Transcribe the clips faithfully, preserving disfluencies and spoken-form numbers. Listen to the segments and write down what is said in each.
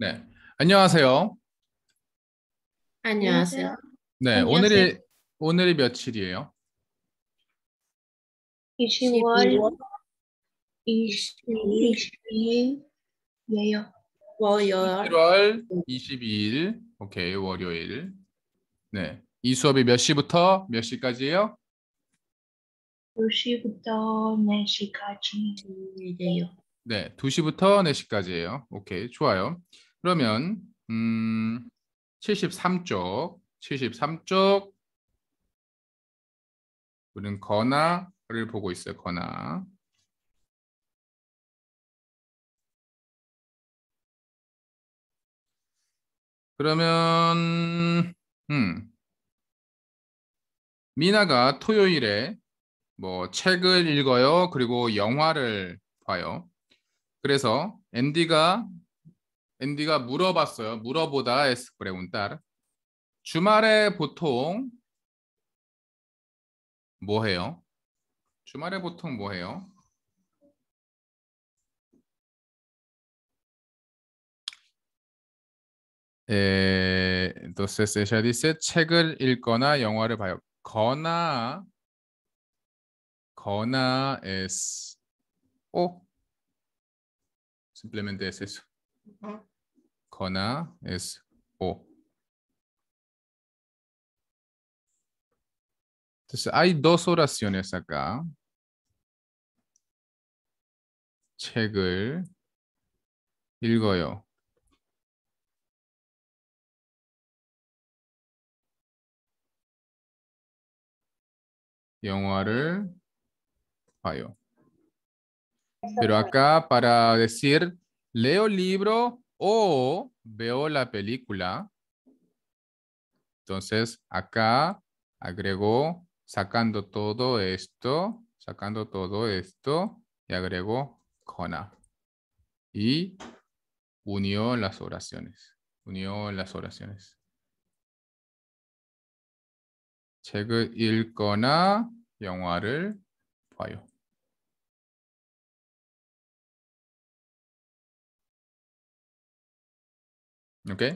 네, 안녕하세요. 안녕하세요. 네, 안녕하세요. 오늘이 오늘이 며칠이에요? 십이월 이십이, 이십이일이에요. 월요일 일월 이십이일, 오케이, 월요일. 네, 이 수업이 몇 시부터 몇 시까지예요? 두 시부터 네 시까지. 이래요. 네, 두 시부터 네 시까지예요. 오케이, 좋아요. 그러면 음, 칠십삼 쪽, 칠십삼 쪽 우리는 거나를 보고 있어요. 거나. 그러면 음, 미나가 토요일에 뭐 책을 읽어요. 그리고 영화를 봐요. 그래서 앤디가 앤디가 물어봤어요. 물어보다 es preguntar. 주말에 보통 뭐 해요? 주말에 보통 뭐 해요? 에, entonces ella dice 책을 읽거나 영화를 봐요. 거나 거나 es o simplemente es eso. 거나 es o. Entonces hay dos oraciones acá. 책을 읽어요. 영화를 봐요. Pero acá para decir leo el libro o veo la película, entonces acá agrego sacando todo esto, sacando todo esto y agrego 거나 y unió las oraciones. unió las oraciones. 책을 읽거나 영화를 봐요. ¿Ok?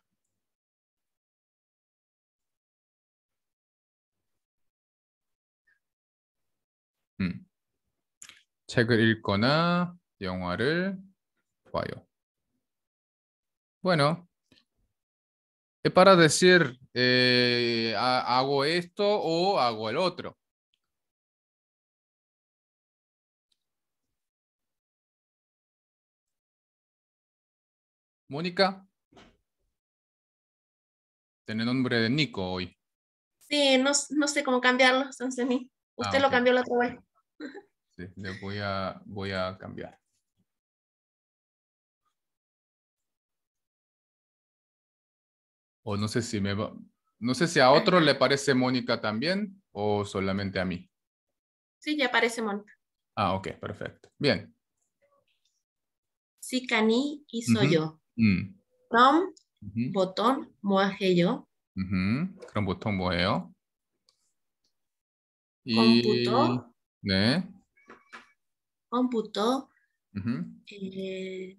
음. 책을 읽거나 영화를 봐요. Bueno, es para decir eh, ha- hago esto o hago el otro. Mónica, tiene nombre de Nico hoy. Sí, no, no sé cómo cambiarlo, entonces ni- Ah, usted lo ok. cambió la otra vez. Sí, le voy a, voy a cambiar. O no sé si me va, no sé si a otro le parece Mónica también o solamente a mí. Sí, ya aparece Mónica. Ah, ok, perfecto. Bien. Sikani hizo Ujú. yo. 음. From ujú, botón 모아해요. ujú. 그럼 보통 뭐예요? 이, 컴퓨터 네. 컴퓨터 ujú, 에,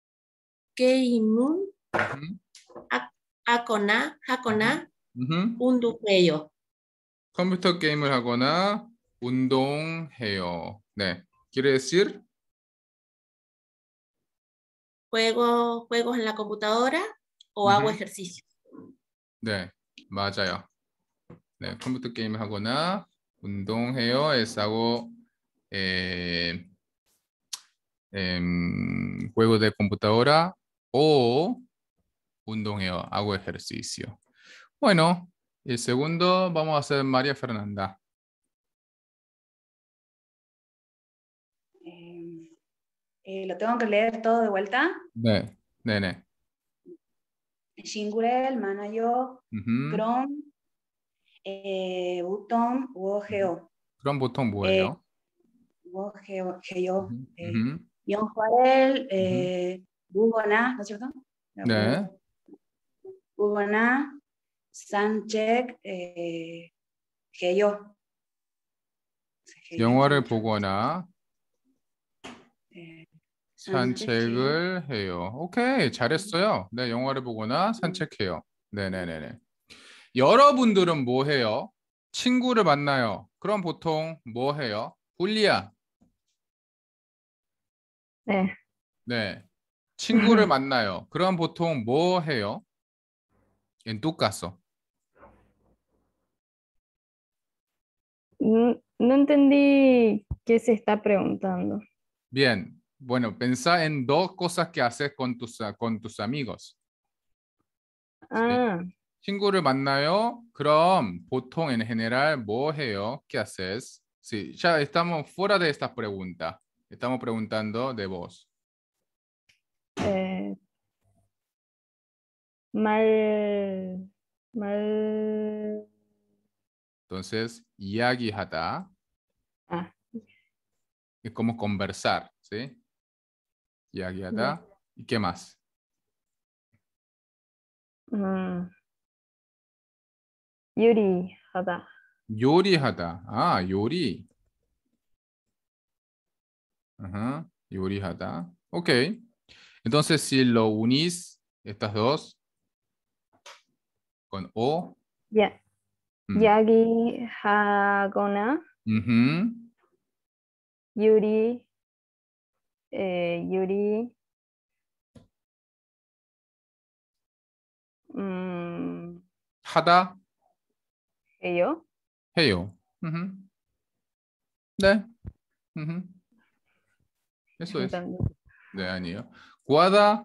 게임은 ujú, 하- 하거나 하거나 ujú. 운동해요. 컴퓨터 게임을 하거나 운동해요. 네. Quiere decir, Juego juegos en la computadora o hago ujú, ejercicio. 네, 맞아요. 네, 컴퓨터 게임을 하거나 운동해요. es hago eh, em, juego de computadora o 운동해요. hago ejercicio. Bueno, el segundo vamos a hacer María Fernanda. Eh, eh, lo tengo que leer todo de vuelta. 네, 네, 네. Shingrel, Manayo, ujú. Grom, eh, Utom, Wogeo. 그럼 보통 Eh, 뭐예요? Wogeo, Geo, ujú, eh, ujú, Yon Juarel, ujú. eh, Bugona, ¿no es cierto? 네. Bugona, Sanchek, eh, Geo. 영화를 보거나 Eh, 산책을 해요. 오케이, 잘했어요. 네, 영화를 보거나 산책해요. 네네네네. 여러분들은 뭐 해요? 친구를 만나요. 그럼 보통 뭐 해요? 훌리야. 네. 네. 친구를 만나요. 그럼 보통 뭐 해요? En tu caso. No, no entendí qué se está preguntando. Bien. Bueno, pensá en dos cosas que haces con tus, con tus amigos. ¿sí? Ah, 친구를 만나요. 그럼 보통 en general 뭐 해요? ¿Qué haces? Sí, ya estamos fuera de esta pregunta. Estamos preguntando de vos. eh, mal, mal, Entonces, 이야기하다 ah, es como conversar, ¿sí? 이야기하다. ¿Y qué más? mm, Yuri Hada. 요리하다. 아, 요리. Ajá, 요리하다. Ok. Entonces, si lo unís, estas dos, con O. Ya, mm, Yagi Hagona, ujú, Yuri, eh, Yuri, mm, 하다, Heyo. 해요. ujú. 네. ujú. Eso es. Entendí. 네, 아니에요. 구하다,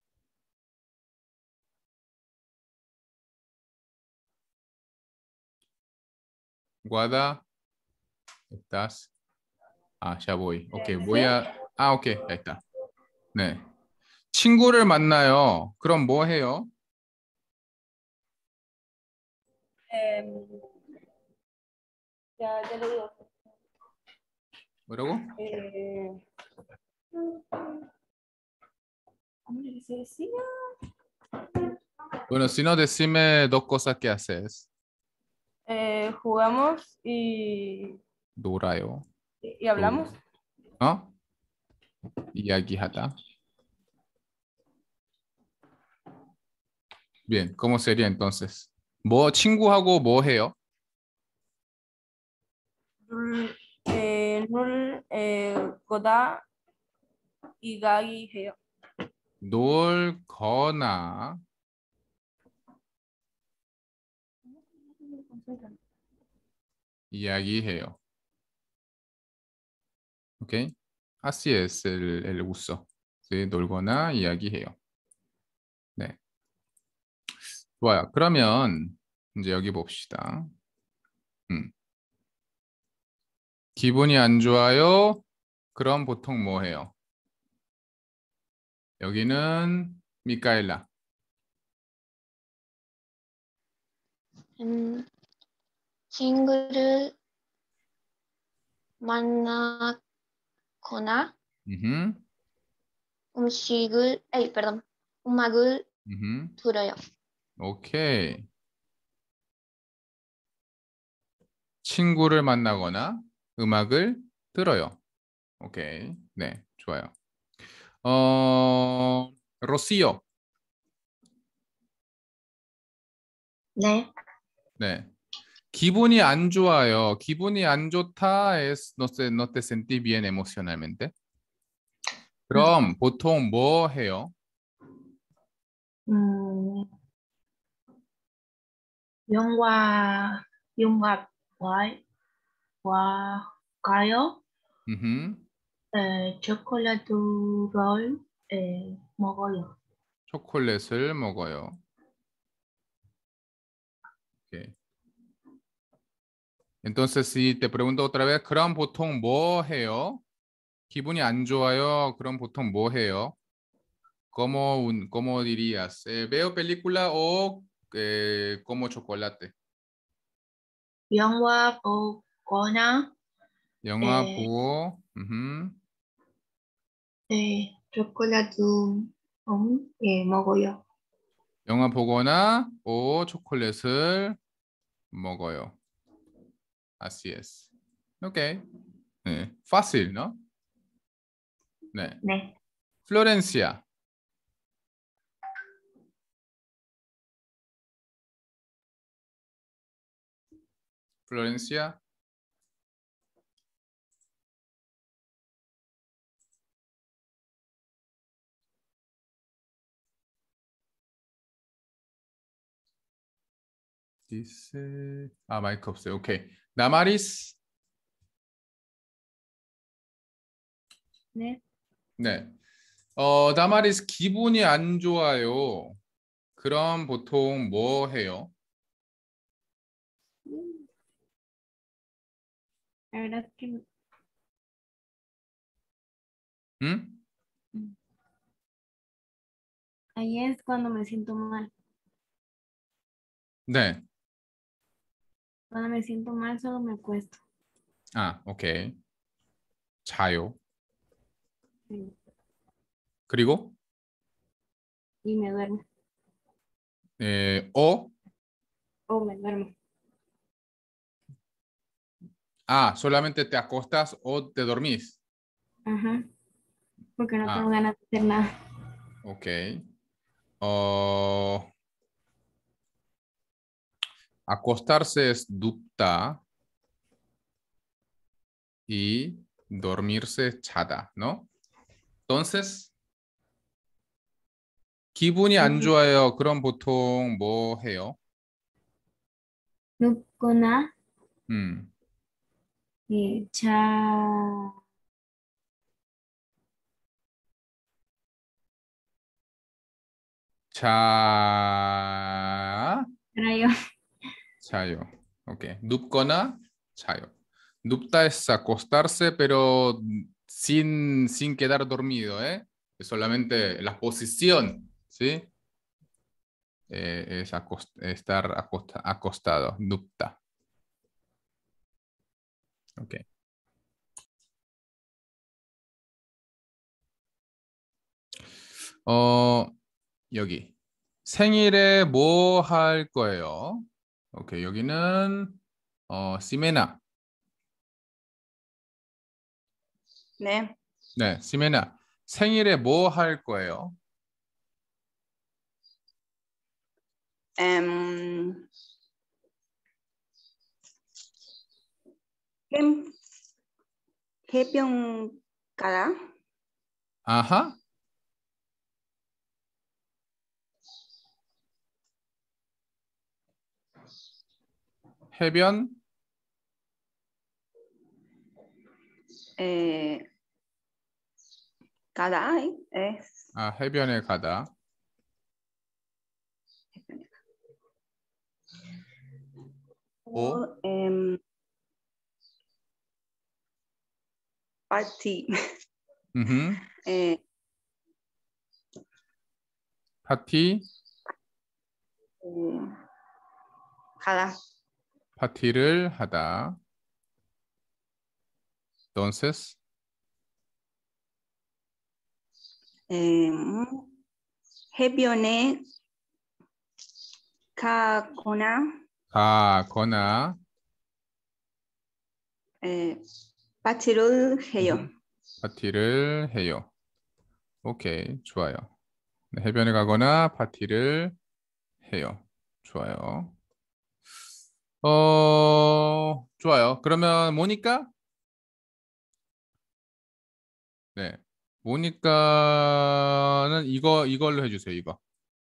구하다, estás. Ah, ya voy. Ok, voy a. Ah, ok, ya está. 네. 친구를 만나요. 그럼 뭐 해요? Em, ya, ya lo digo. 뭐라고? Eh, ¿cómo le se decía? Bueno, si no, decime dos cosas que haces. Eh, jugamos y, 놀아요. y hablamos. 어? 이야기하다. Bien, ¿cómo sería entonces? 뭐 친구하고 뭐 해요? 룰, eh, 룰, eh, 거다, 이가기 해요. 놀거나 이야기해요. ¿Ok? Así es el, el uso. ¿sí? 놀거나 이야기해요. 네. 좋아요. 그러면 이제 여기 봅시다. 음. 기분이 안 좋아요. 그럼 보통 뭐 해요? 여기는 미카엘라. 음, 친구를 만나거나 음흠, 음식을, 에이, perdón, 음악을 음흠. 들어요. 오케이. 친구를 만나거나 음악을 들어요. 오케이. 네, 좋아요. 어, 로시오. 네. 네. 기분이 안 좋아요. 기분이 안 좋다 es no sé, no te sentí bien emocionalmente. 그럼 보통 뭐 해요? 음, 영화, 영화 와, 와, 가요? 음흠. 에, 초콜릿을 에, 먹어요. 초콜릿을 먹어요. 오케이. Entonces, si te pregunto otra vez, 그럼 보통 뭐 해요? 기분이 안 좋아요. 그럼 보통 뭐 해요? ¿Cómo, un- cómo dirías? Eh, ¿veo película o eh, como chocolate? 영화 보거나 영화 네. 보고, 음흠. 에, 초콜릿을 음, 예, 먹어요. 영화 보거나 오 초콜릿을 먹어요. Así es. Ok. 네. Fácil, ¿no? 네. 네. 플로렌시아. 플로렌시아. 디스. 아, 마이크 없어요. 오케이. 나마리스. 네. 네. 어, 다마리스 기분이 안 좋아요. 그럼 보통 뭐 해요? La verdad es que 응? ahí es cuando me siento mal. 네. Cuando me siento mal solo me acuesto. 아, 오케이. 자요. Sí. 그리고 Y me duermo. 에, 어? O me duermo. Ah, solamente te acostas o te dormís. Ajá. Porque no tengo Ah, ganas de hacer nada. ok. 어, acostarse es 눕다 y dormirse es 자다, ¿no? Entonces, 기분이 안 좋아요. 그럼 보통 뭐 해요? 눕거나 음, 예, 자, 자, 자요. 자요. Ok. 눕거나 자요. 눕다 es acostarse, pero sin, sin quedar dormido, ¿eh? Es solamente la posición, ¿sí? Eh, es acost- estar acosta- acostado. 눕다. Ok. 어, 여기. 생일에 뭐 할 거예요? 오케이. 여기는 어, 시메나. 네. 네, 시메나. 생일에 뭐 할 거예요? Em, 해- 해변 가라. 아하. 해변. 에, 가다. Es 아, 해변에 가다. 오. o, em, party. 음흠. 에, 파티. 에, 가다. 파티를 하다. Entonces, em, 해변에 가거나 가거나 에, 파티를 해요. 음흠. 파티를 해요. 오케이, 좋아요. 네, 해변에 가거나 파티를 해요. 좋아요. 어, 좋아요. 그러면 모니까? 네. 모니까는 이거 이걸로 해주세요. 이거.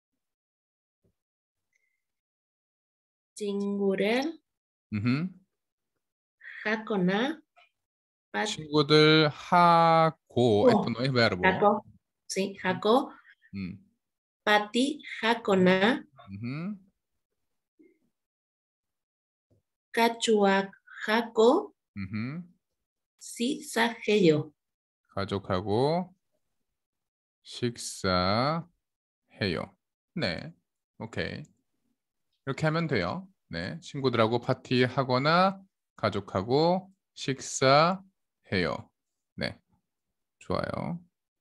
친구를 음흠. 하거나 빠- 친구들 하고 esto 어, no es verbo. 하고 sí, 하고 음. 파티 하거나 음흠. 가족하고 음흠. 식사해요. 가족하고 식사해요. 네. 오케이. 이렇게 하면 돼요. 네. 친구들하고 파티하거나 가족하고 식사해요. 네. 좋아요.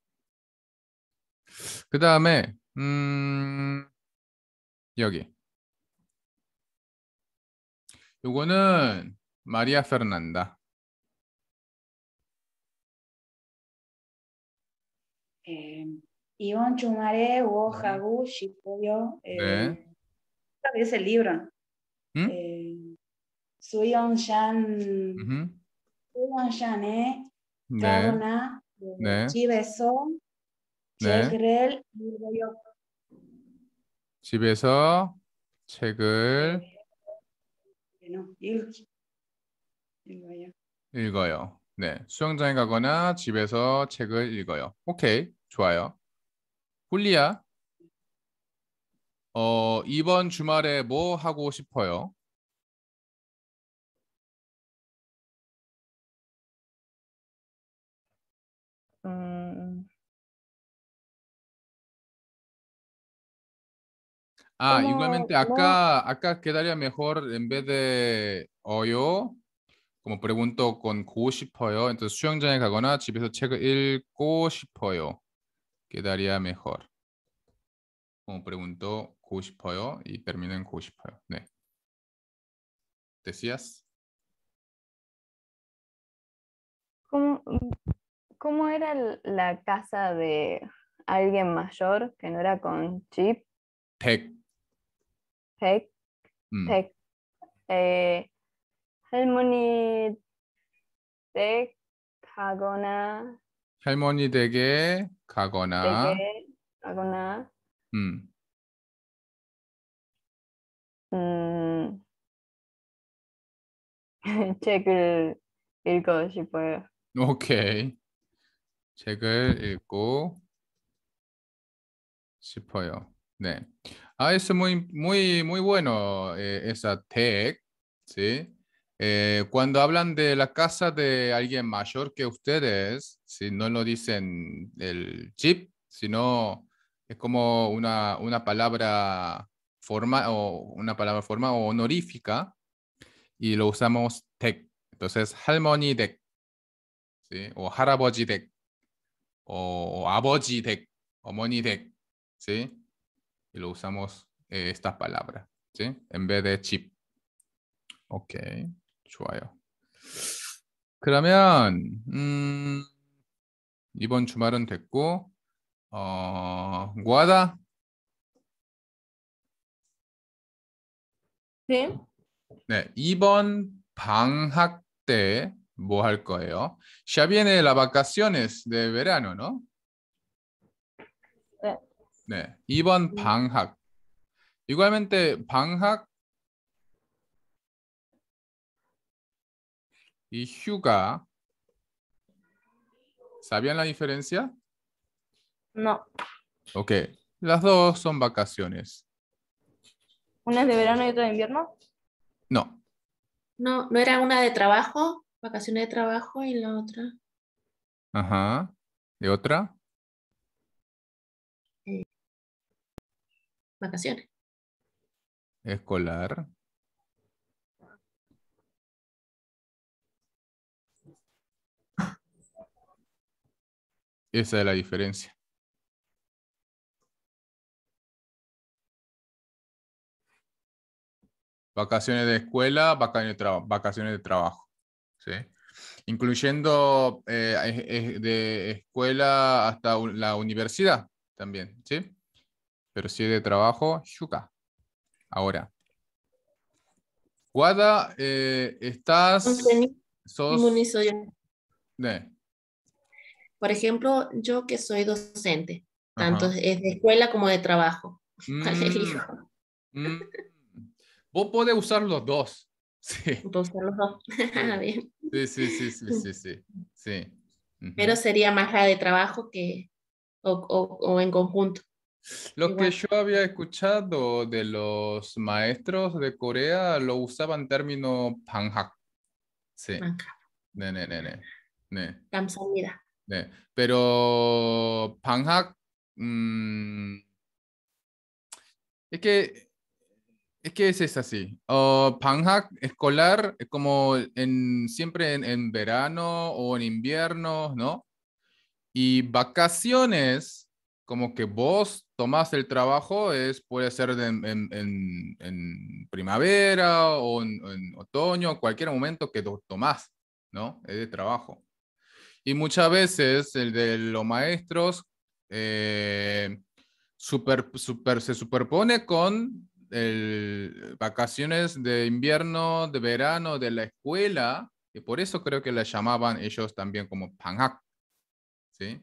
그 다음에 음 여기 요거는 마리아 페르난다. 예, 이번 주말에 뭐 음. 하고 싶어요? 예, 네. es el libro. 음? 예, 수영장, 음흠. 수영장에 네. 가거나 예, 네. 집에서 네. 책을 읽어요. 집에서 책을 예, no, 읽- 읽어요. 읽어요. 네. 수영장에 가거나 집에서 책을 읽어요. 오케이. 좋아요. 훌리야. 어, 이번 주말에 뭐 하고 싶어요? Mm, Ah, ¿cómo, igualmente cómo? acá, acá quedaría mejor en vez de 어요, como pregunto con 고 싶어요. Entonces 수영장에 가거나 집에서 책을 읽고 싶어요. Quedaría mejor. Como pregunto 고 싶어요 y termina en 고 싶어요. 네. ¿Decías? ¿Cómo, cómo era l- la casa de alguien mayor que no era con chip? 댁. Tech, 음. tech, eh, 할머니 댁 가거나 할머니 댁에 가거나 댁에 가거나 음. 음, 책을 읽고 싶어요. 오케이. 책을 읽고 싶어요. 네. Ah, es muy, muy, muy bueno eh, esa tech, ¿sí? Eh, cuando hablan de la casa de alguien mayor que ustedes, si no lo dicen el chip, sino es como una, una palabra forma o una palabra forma o honorífica y lo usamos tech. Entonces, 할머니 댁, ¿sí? O 할아버지 댁, o, o 아버지 댁, 어머니 댁, ¿sí? Y lo usamos eh, estas palabras, ¿sí? En vez de chip. Ok, 좋아요. 그러면 음, 이번 주말은 됐고, 어, 구하다. ¿Sí? 네, 이번 방학 때 뭐 할 거예요? Ya viene las vacaciones de verano, ¿no? 네. 네, 이번 방학. Igualmente, 방학 y 휴가. ¿Sabían la diferencia? No. Ok, las dos son vacaciones. ¿Una es de verano y otra de invierno? No, No, no era una de trabajo, vacaciones de trabajo y la otra ajá. ¿Y otra? eh, vacaciones. Escolar. Esa es la diferencia. Vacaciones de escuela, vacaciones de, traba- vacaciones de trabajo. ¿Sí? Incluyendo eh, es- es de escuela hasta u- la universidad también. ¿Sí? Pero si es de trabajo, 휴가. Ahora. Guada, eh, estás, sos, Inmunizo yo. ne, Por ejemplo, yo que soy docente, tanto ajá. es de escuela como de trabajo. ¿Cuál Mm, elijo? mm. Vos podés usar los dos. Sí. Puedo usar los dos. Sí, Bien. sí, sí, sí, sí, sí, sí. Sí. Pero Ujú. sería más la de trabajo que o, o- o en conjunto. Lo que Igual. yo había escuchado de los maestros de Corea lo usaban término 방학. Sí. Acá. Ne, ne, ne, ne. Ne, 감사합니다. ne. Pero 방학, mm, es que es que es, es así. Oh, 방학 escolar es como en, siempre en, en verano o en invierno, ¿no? Y vacaciones, como que vos tomás el trabajo, es, puede ser de- en, en- en- en primavera o en, en otoño, cualquier momento que lo tomás, ¿no? Es de trabajo. Y muchas veces el de los maestros eh, super, super, se superpone con el, vacaciones de invierno, de verano, de la escuela, y por eso creo que la llamaban ellos también como 방학, ¿sí?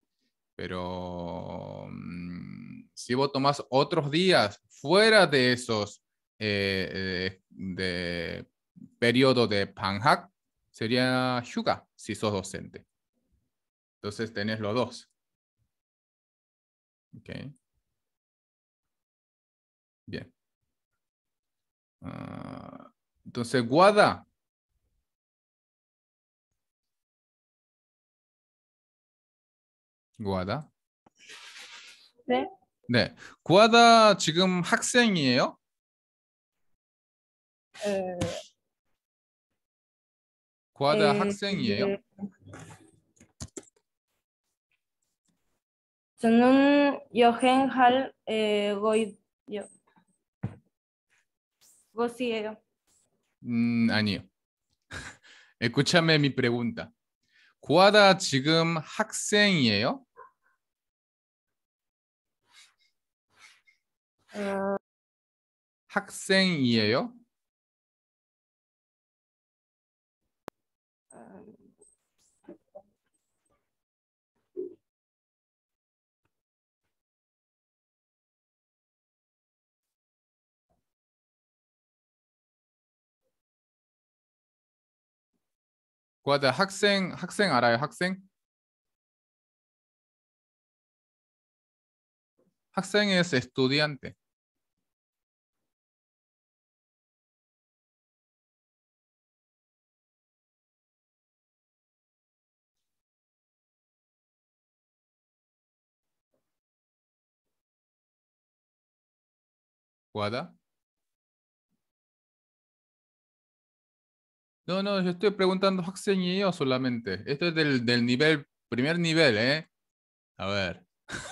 Pero mm, si vos tomás otros días fuera de esos eh, eh, de periodo de 방학, sería 휴가 si sos docente. Entonces tenés los dos. Ok. Bien. Ah, entonces, Guada. Guada. 네. 네. 구하다 지금 학생이에요? 에, 구하다 에, 학생이에요? 네. 저는 여행할 에, 거요. 곳이에요. 음, 아니요. Escúchame mi pregunta. 구하다 지금 학생이에요? 어, 학생이에요? 구하다 학생, 학생 알아요? 학생? 학생 es estudiante. 구하다? No, no, yo estoy preguntando 학생이에요 solamente. Esto es del, del nivel, primer nivel, ¿eh? A ver.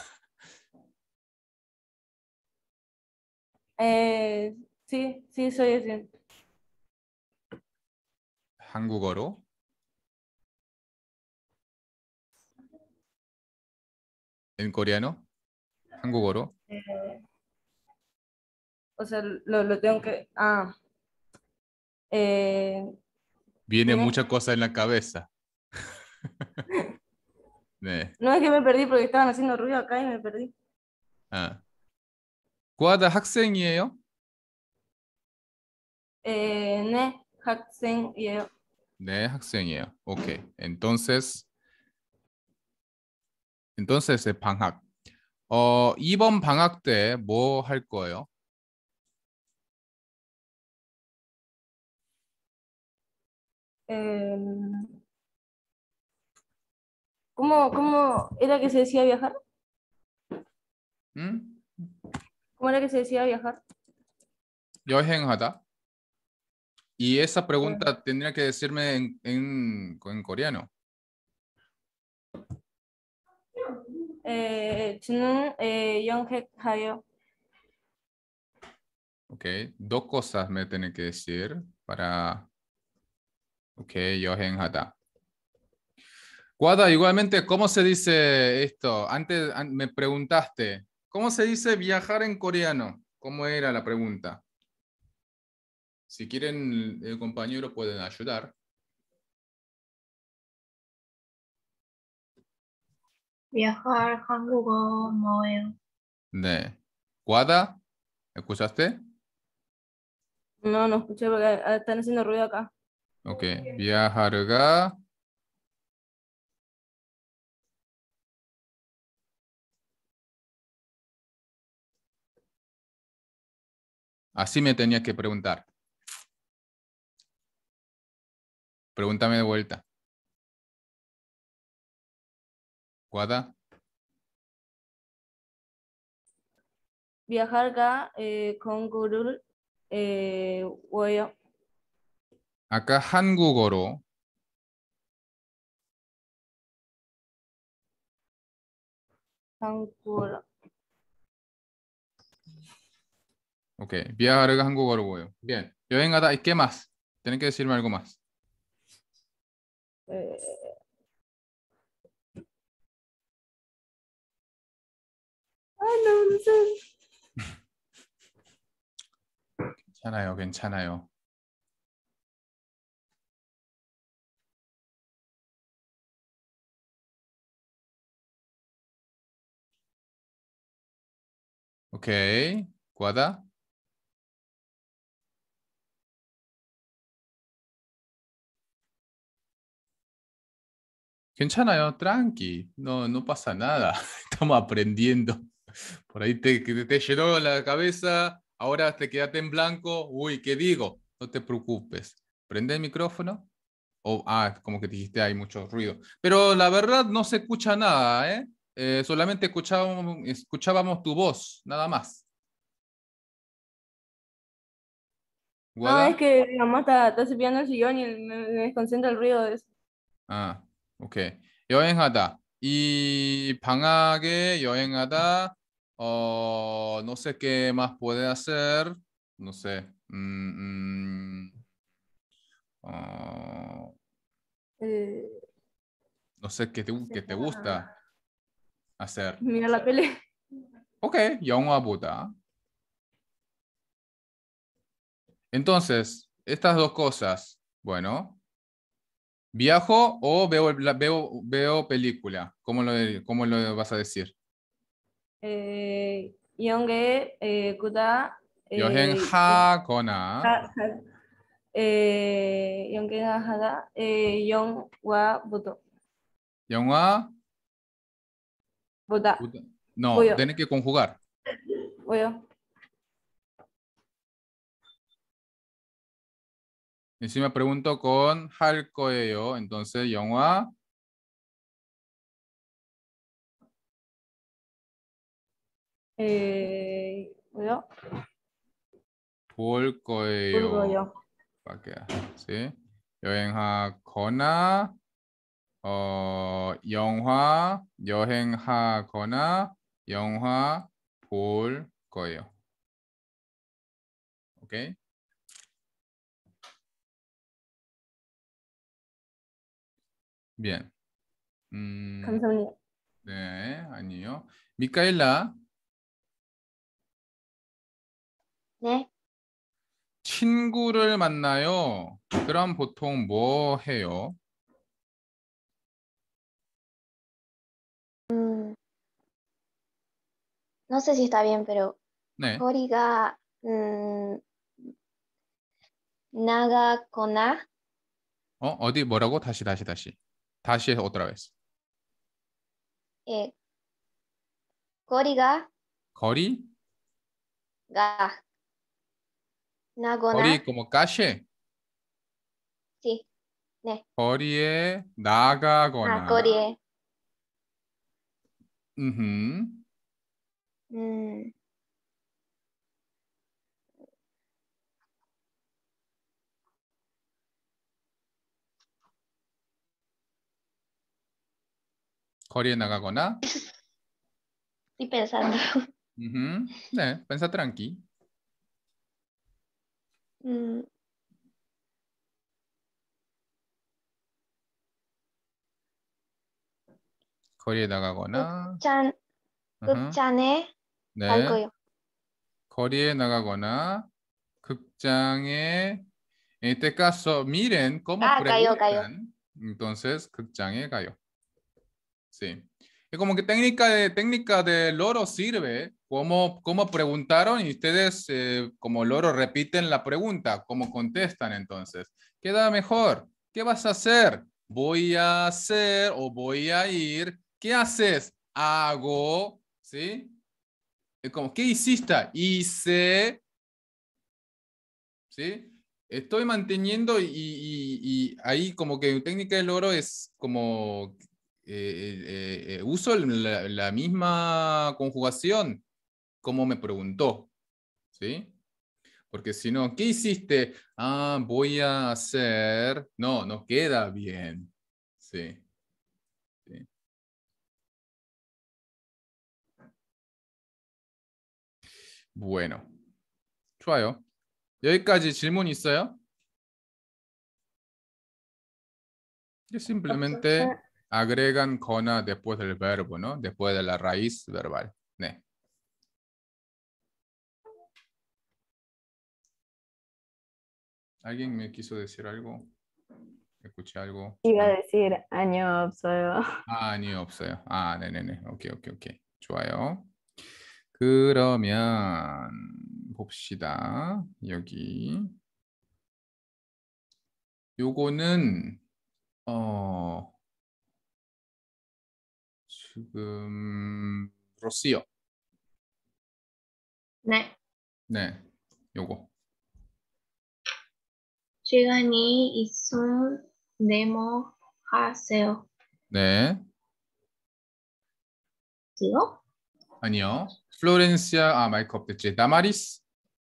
에, sí, sí, soy estudiante. 한국어로? ¿En coreano? 한국어로? 에, o sea, lo, lo tengo que... Ah, 에, Viene 네. mucha cosa en la cabeza. 네. No, es que me perdí porque estaban haciendo ruido acá y me perdí. 아. 구하다 학생이에요? 에, 네, 학생이에요. 네, 학생이에요. 오케이. Entonces, entonces es 방학. 어, 이번 방학 때 뭐 할 거예요? Em, ¿cómo, cómo era que se decía viajar? 응? ¿Cómo era que se decía viajar? 여행하다. Y esa Eh, pregunta tendría que decirme en, en, en coreano. 에, 저는 에, 여행하요. Ok, dos cosas me tiene que decir para... Ok, 여행하다. Guada, igualmente, ¿cómo se dice esto? Antes an- me preguntaste, ¿cómo se dice viajar en coreano? ¿Cómo era la pregunta? Si quieren, el compañero pueden ayudar. viajar 한국어 뭐예요? 네. Guada, ¿escuchaste? No, no escuché porque ah, están haciendo ruido acá. Ok, viajar가 así me tenía que preguntar. Pregúntame de vuelta. Guada. viajar가 에, 공부를 에, 워요. Acá 한국어로 한국어. ok, viajar가 한국어로 뭐예요? Bien. 여행하다, ¿y qué más? Tienen que decirme algo más. 에, nonsense. 괜찮아요, 괜찮아요. 오케이, 구하다. 괜찮아요, tranqui, no, no pasa nada. Estamos aprendiendo. Por ahí te, que te llenó la cabeza, ahora te quedaste en blanco. Uy, ¿qué digo? No te preocupes. Prende el micrófono. Oh, ah, como que dijiste hay mucho ruido. Pero la verdad no se escucha nada, ¿eh? Eh, solamente escuchábamos, escuchábamos tu voz, nada más. No, ¿Guada? es que mi mamá está, está cepillando el sillón y me, me desconcentra el ruido de eso. 아, 오케이. 여행하다. 이 방학에 여행하다. 어, no sé qué más puede hacer. No sé. Mm, mm, 어, Eh, no sé qué te, qué te gusta hacer. mira la tele. Ok, 영화 보다. Entonces, estas dos cosas. Bueno, viajo o veo, la- veo, veo película. ¿Cómo lo, cómo lo vas a decir? Eh, 영계 eh, 구다 eh, 여행하거나. 하- 하- eh, 영계가 하다 eh, 영화 보다 영화 보다 보다. No, Voy yo. tiene que conjugar. 뭐요? Encima pregunto con 할 거예요. Entonces, 영화 Eh, 뭐요? 볼 거예요. 모르고요. 밖에. ¿Sí? 여행하거나 어, 영화 여행하거나 영화 볼 거예요. 오케이? Bien. 음, 감사합니다. 네, 아니요. 미카엘라, 네. 친구를 만나요. 그럼 보통 뭐 해요? Mm, no sé si está bien, pero 네. Koriga mm, Naga Kona 어, 어디 뭐라고? 다시 다시 다시. 다시 otra vez. eh, Koriga 거리? Ga Nagona 거리 como calle. sí, 네. 거리에 아, 나가거나. 거리에 음흠. 음, 거리에 나가거나. estoy pensando. 음흠. 네, pensa tranqui. Mm, 거리에 나가거나. 극장 음흠. 극장에 네. 갈 거요. 거리에 나가거나 극장에 en este caso, miren cómo Ah, cayó, preguntan. Entonces, 극장에 가요. Sí. Es como que técnica de, técnica de loro sirve. Como, como preguntaron y ustedes eh, como loro repiten la pregunta. ¿Cómo contestan entonces? Queda mejor. ¿Qué vas a hacer? Voy a hacer o voy a ir. ¿Qué haces? Hago. ¿Sí? Es como, ¿qué hiciste? Hice. ¿Sí? Estoy manteniendo y, y- y ahí como que técnica del loro es como eh, eh, eh, uso la, la misma conjugación como me preguntó, ¿sí? Porque si no, ¿qué hiciste? Ah, voy a hacer. No, no queda bien. Sí. sí. Bueno. 좋아요. 여기까지 질문 있어요? Que simplemente agregan 거나 después del verbo, ¿no? Después de la raíz verbal. 네. ¿Alguien me quiso decir algo? ¿Escuché algo? Iba a decir 아니요 없어요. 아, 아니요, 없어요. 아, 네네네. 오케이, 오케이, 오케이. 좋아요. 그러면 봅시다. 여기. 요거는 어 지금 로시요. 네. 네. 요거. 시간이 있음 네모하세요. 네. 지요? 아니요. 플로렌시아 아 마이크 없댔지. 다마리스.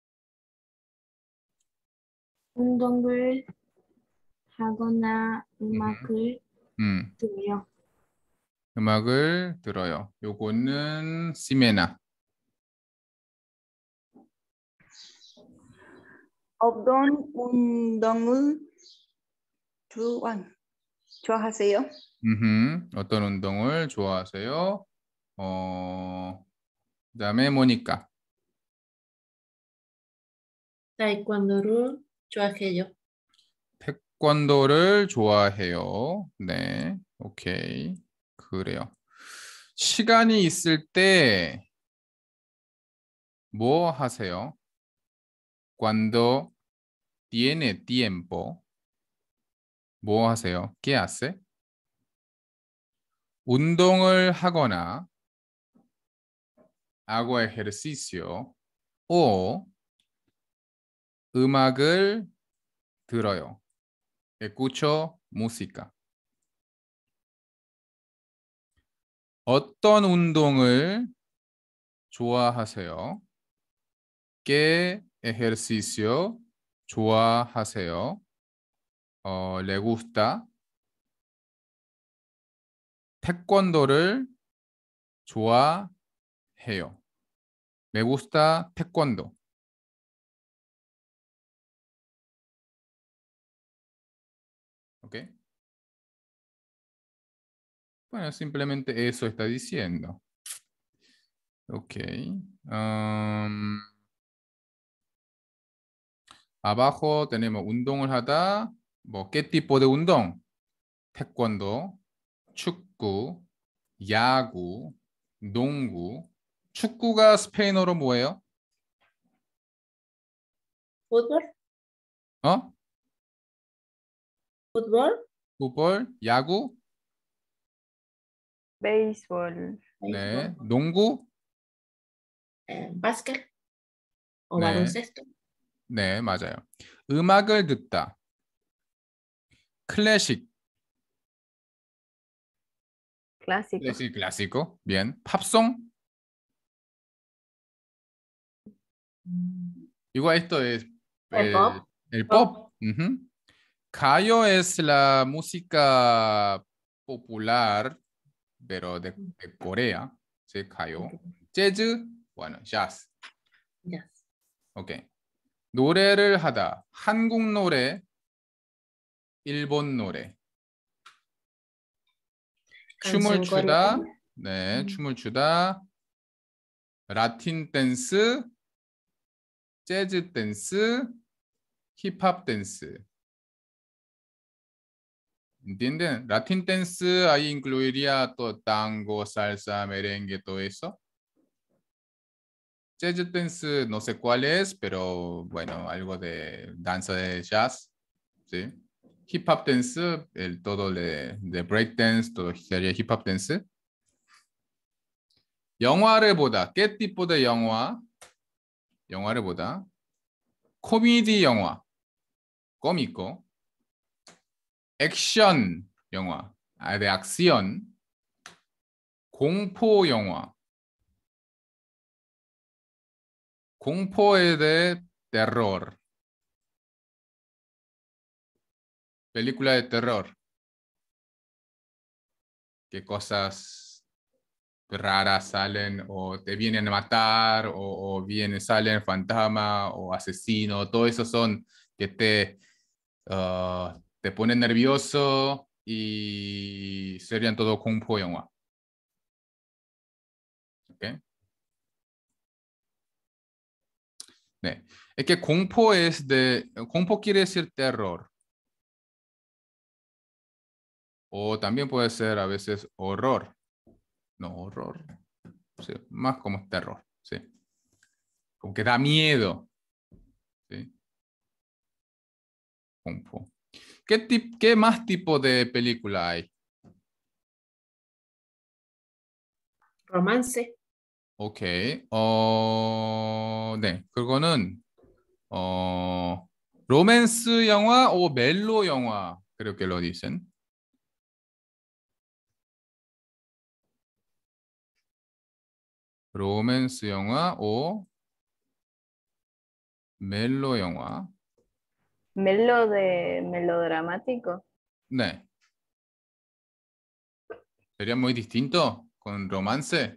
운동을 하거나 음악을 음. 들어요. 음악을 들어요. 요거는 시메나. 어떤 운동을 좋아, 좋아하세요? 음흠. 어떤 운동을 좋아하세요? 어, 그다음에 모니까. 타이완도를 좋아해요. 태권도를 좋아해요. 네. 오케이. 그래요. 시간이 있을 때 뭐 하세요? Cuando tiene tiempo. 뭐 하세요? ¿Qué hace? 운동을 하거나 hago ejercicio o 음악을 들어요. Escucho música. 어떤 운동을 좋아하세요? ¿Qué ejercicio 좋아하세요? 어, le gusta. 태권도를 좋아해요. Me gusta taekwondo. ¿Ok? Bueno, simplemente eso está diciendo. Ok. Um, abajo tenemos 운동을 하다. 뭐, ¿qué tipo de 운동? 태권도, 축구, 야구, 농구. 축구가 스페인어로 뭐예요? Fútbol, 어? fútbol, 풋볼, 야구, béisbol, 네, béisbol, 농구, eh, básquet o 네, baloncesto. 네, 맞아요. 음악을 듣다. 클래식, clásico, 클래식, clásico. Bien. 팝송. Igual esto es El el, pop, el pop. Ujú. Gayo es la música popular, pero de, de Corea. Sí, Gayo. 재즈, bueno, jazz. ya. 오케이. 노래를 하다. 한국 노래, 일본 노래. 춤을 Canción 추다. coreana, 네, 춤을 추다. 라틴 댄스, 재즈 댄스, 힙합 댄스. ¿Entienden? Latin dance ahí incluiría todo tango, salsa, merengue, todo eso. Jazz dance no sé cuál es, pero bueno, algo de danza de jazz, ¿sí? Hip hop dance, el todo de, de break dance, todo sería hip hop dance. 영화를 보다. ¿Qué tipo de 영화? 영화를 보다. 코미디 영화. cómico. 액션 영화. 아, de acción. 공포 영화. 공포에 대해 terror. Película de terror. ¿Qué cosas raras salen o te vienen a matar o, o vienen, salen fantasma o asesino? Todo eso son que te, uh, te ponen nervioso y serían todo 공포 영화. ¿Ok? 네. Es que 공포 es de, 공포 quiere decir terror. O también puede ser a veces horror. No, horror. Sí, más como terror. Sí. Como que da miedo. Sí. 공포. ¿Qué, tip- ¿Qué más tipo de película hay? Romance. 오케이. 어, 네. 그거는 어, 로맨스 영화 o 멜로 영화. creo que lo dicen. 로맨스 영화 o 멜로 영화. Melo de melodramático. 네. ¿Sería muy distinto con romance?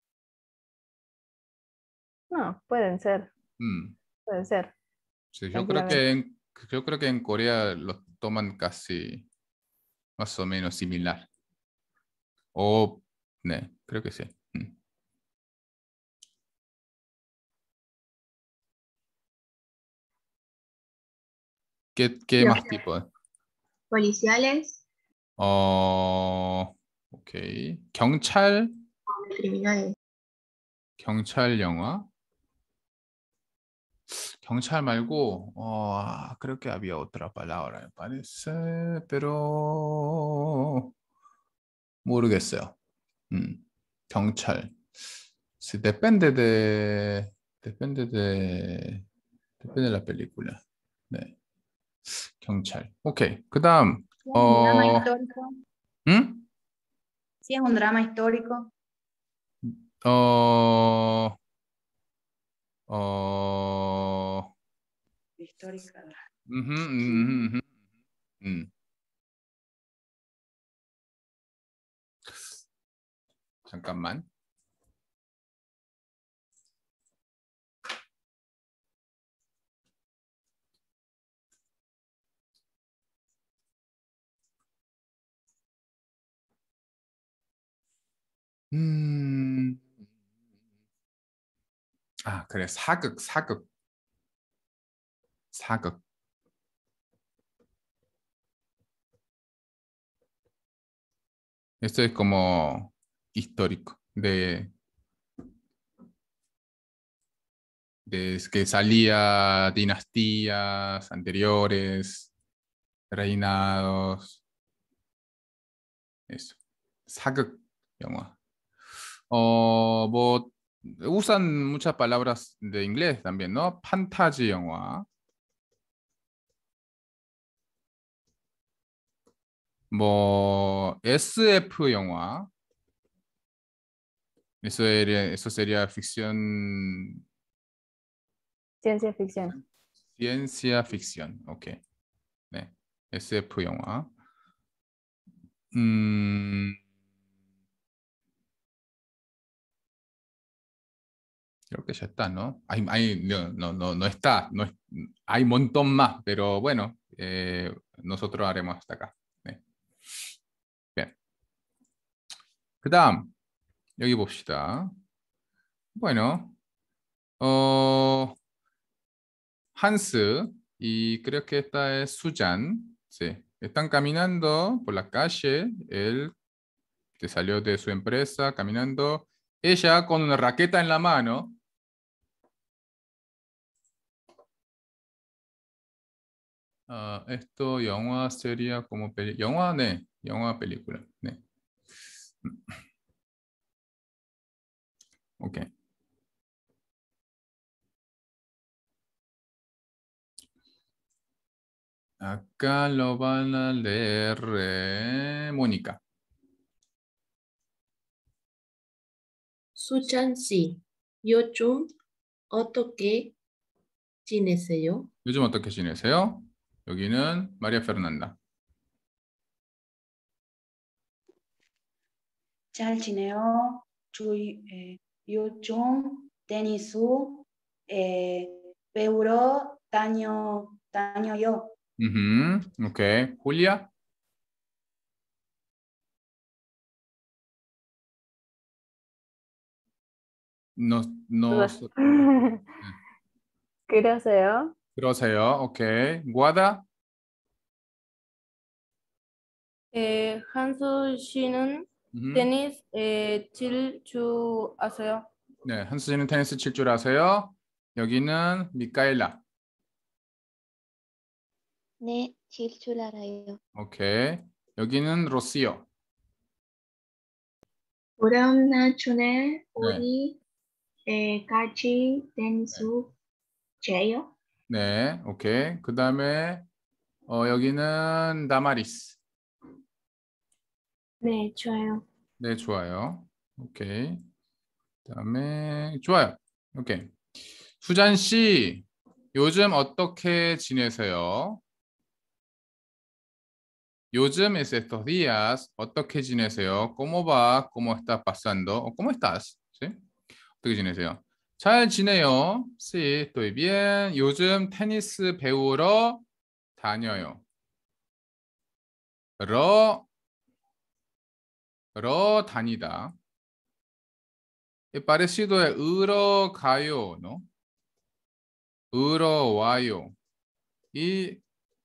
No, pueden ser, Mm, pueden ser. sí, yo creo Tranquilamente. que en, yo creo que en Corea lo toman casi más o menos similar. O, 네, creo que sí. Mm. ¿Qué, qué Los más tipo? policiales, 어, 오케이. 경찰, criminales. 경찰 영화. 경찰 말고, 어, 아, creo que había otra palabra, me parece, pero 모르겠어요. 음, 경찰. Sí, depende de, depende de, depende de la película. 네, 경찰. 오케이. 그다음, ¿Sí es un drama 어, histórico? 음? ¿Sí es un drama histórico? 어, 어, Histórica. 음흠, 음흠, 음흠. 음. 잠깐만. 음. 아, 그래. 사극, 사극. 사극. Esto es como histórico, de, de que salía dinastías anteriores, reinados, eso. 사극 영화. 어, 뭐 usan muchas palabras de inglés también, ¿no? 판타지 영화. 뭐 에스에프 영화. Eso sería, eso sería ficción, Ciencia ficción. ciencia ficción. Ok. 네. 에스에프 영화. 음, creo que ya está, ¿no? Hay, hay- no, no, no, no está. No es- hay un montón más, pero bueno, eh, nosotros haremos hasta acá. 네. Bien. 그 다음, 여기 봅시다. Bueno, 어, Hans, y creo que esta es Sujan. Sí. Están caminando por la calle. Él que salió de su empresa caminando. Ella con una raqueta en la mano. 아, esto 영화 sería como peli 영화 네 영화 película 네. 오케이. Acá lo van a leer eh, Mónica. 수찬 씨, 요즘 어떻게 지내세요? 요즘 어떻게 지내세요? 여기는 마리아 페르난다. 잘 지내요. 주, 에, 요즘 테니스 에, 배우러 다녀, 다녀요. Ujú, ok. Julia. Nos, nos, 그러세요? 그러세요. 오케이. 뭐하다? 에, 한수 씨는 음. 테니스 에, 칠 줄 아세요? 네, 한수 씨는 테니스 칠 줄 아세요? 여기는 미카엘라. 네, 칠 줄 알아요. 오케이. 여기는 로시오. 그럼 나중에 네. 우리 에, 같이 테니스 쳐요? 네, 오케이. 그 다음에 어, 여기는 다마리스. 네, 좋아요. 네, 좋아요. 오케이. 그다음에 좋아요. 오케이. 수잔 씨, 요즘 어떻게 지내세요? 요즘 es estos días 어떻게 지내세요? ¿Cómo va? ¿Cómo está pasando? ¿O ¿Cómo estás? ¿Sí? 어떻게 지내세요? 잘 지내요. Sí, estoy bien. 요즘 테니스 배우러 다녀요. 러, 러 다니다. Es parecido a 으러 가요, ¿no? 으러 와요. Y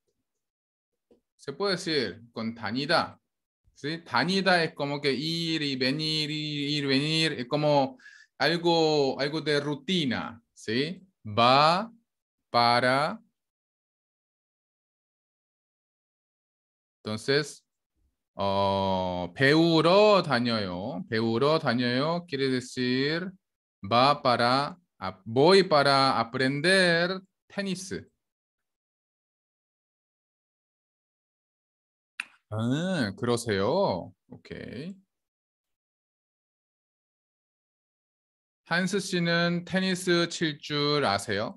se puede decir con 다니다. ¿Sí? 다니다 es como que ir y venir, ir, ir, venir, es como algo, algo de rutina, ¿sí? Va para. Entonces, 어, 배우러 다녀요. 배우러 다녀요. Quiere decir va para, a- voy para aprender tenis. 아, 그러세요. 오케이. 한스 씨는 테니스 칠 줄 아세요?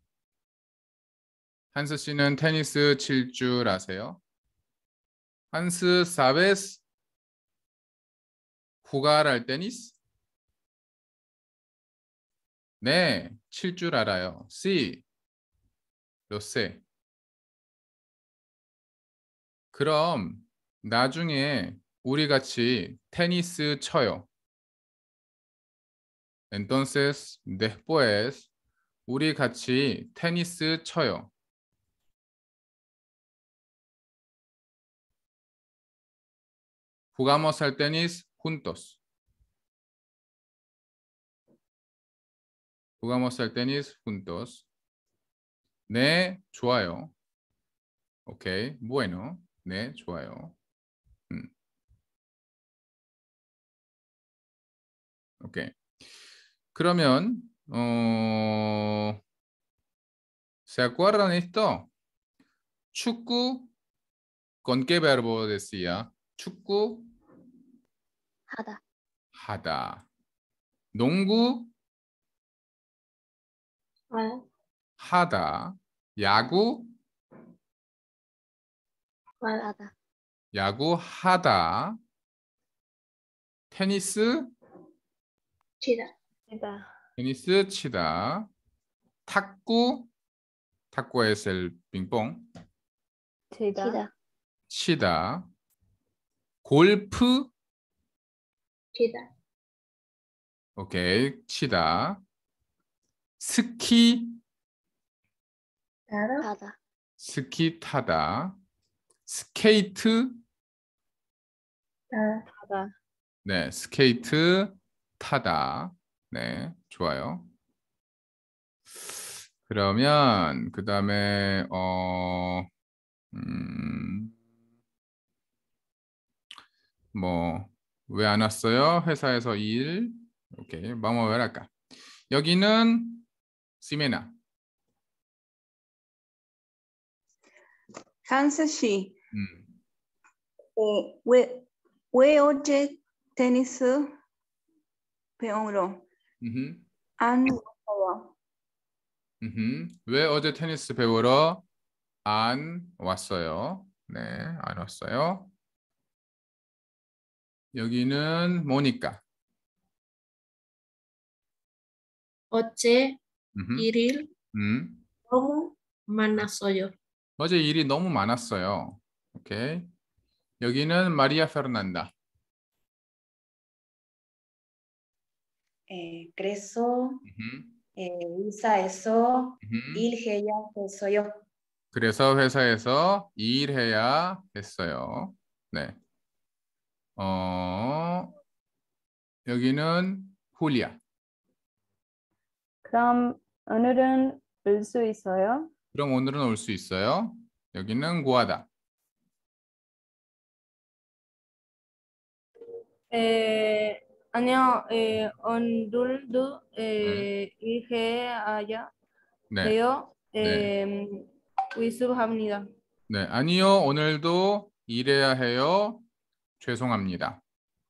한스 씨는 테니스 칠 줄 아세요? 한스 sabes jugar al tenis? 네, 칠 줄 알아요. Sí, lo sé. 그럼 나중에 우리 같이 테니스 쳐요. Entonces, después 우리 같이 테니스 쳐요. Jugamos al tenis juntos. Jugamos al tenis juntos. 네, 좋아요. 오케이, bueno. 네, 좋아요. 음. 오케이. 그러면 어, ¿se acuerdan esto? 축구 con qué verbo decía? 축구 하다. 하다. 농구 아, 하다. 야구 하다. 야구 하다. 테니스 치다. 치다. 테니스 치다. 탁구 탁구 es el ping pong. 치다. 치다. 치다. 골프 치다. 오케이. 치다. 스키 따라. 하다. 스키 타다. 스케이트 따라. 하다. 네, 스케이트 타다. 네, 좋아요. 그러면 그 다음에 어, 음, 뭐 왜 안 왔어요? 회사에서 일. 오케이, vamos a ver acá. 여기는 시메나. 한스 씨, 음, 어, 왜, 왜 어제 테니스 배우러 음흠, 안 왔어요? 음흠. 왜 어제 테니스 배우러 안 왔어요? 네, 안 왔어요. 여기는 모니카. 어제 음흠. 일일 음. 너무 많았어요. 어제 일이 너무 많았어요. 오케이. 여기는 마리아 페르난다. Eh, Creso, 음흠. 에, 회사에서 음. 일해야 했어요. 그래서 회사에서 일해야 했어요. 네. 어, 여기는 훌리아. 그럼 오늘은 올 수 있어요? 그럼 오늘은 올 수 있어요. 여기는 구하다. 에, 아니요, 에, 오늘도 네. 에, 일해야 네. 해요. 네. 에, 위수합니다. 네. 아니요. 오늘도 일해야 해요. 죄송합니다.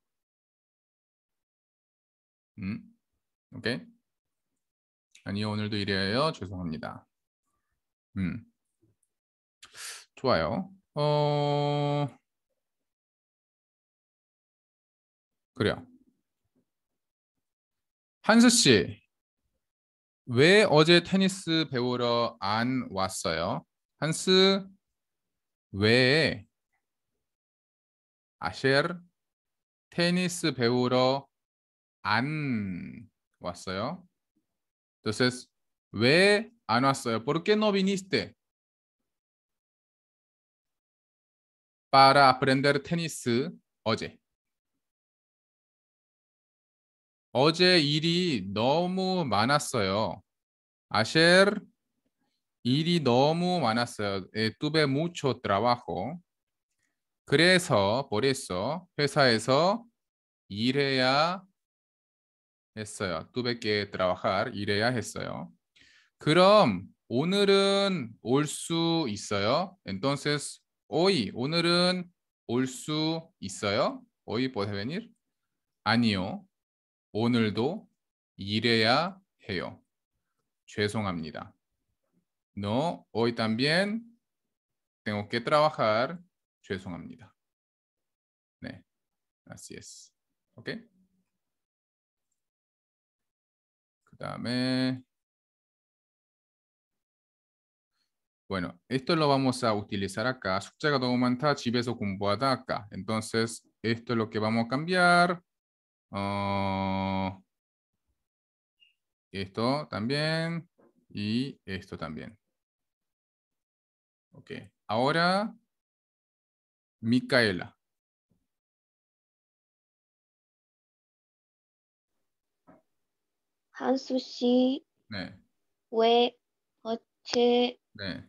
음. 오케이. 아니요. 오늘도 일해야 해요. 죄송합니다. 음. 좋아요. 어. 그래요. 한스 씨. 왜 어제 테니스 배우러 안 왔어요? 한스 왜 아셰르 테니스 배우러 안 왔어요? Entonces, 왜 안 왔어요? ¿Por qué no viniste para aprender tenis 어제? 어제 일이 너무 많았어요. Ayer 일이 너무 많았어요. Eh, tuve mucho trabajo. 그래서, por eso, 회사에서 일해야 했어요. tuve que trabajar, 일해야 했어요. 그럼 오늘은 올 수 있어요? Entonces, hoy, 오늘은 올 수 있어요? Hoy puede venir? 아니요. 오늘도 일해야 해요. 죄송합니다. No, hoy también tengo que trabajar. 죄송합니다. 네, así es. ¿Ok? 그 다음에 Bueno, esto lo vamos a utilizar acá. 숙제가 너무 많다. 집에서 공부하다 acá. Entonces, esto es lo que vamos a cambiar. Uh, esto también. Y esto también. Ok. Ahora, Micaela. 한수 씨, 네. 왜 어제 네.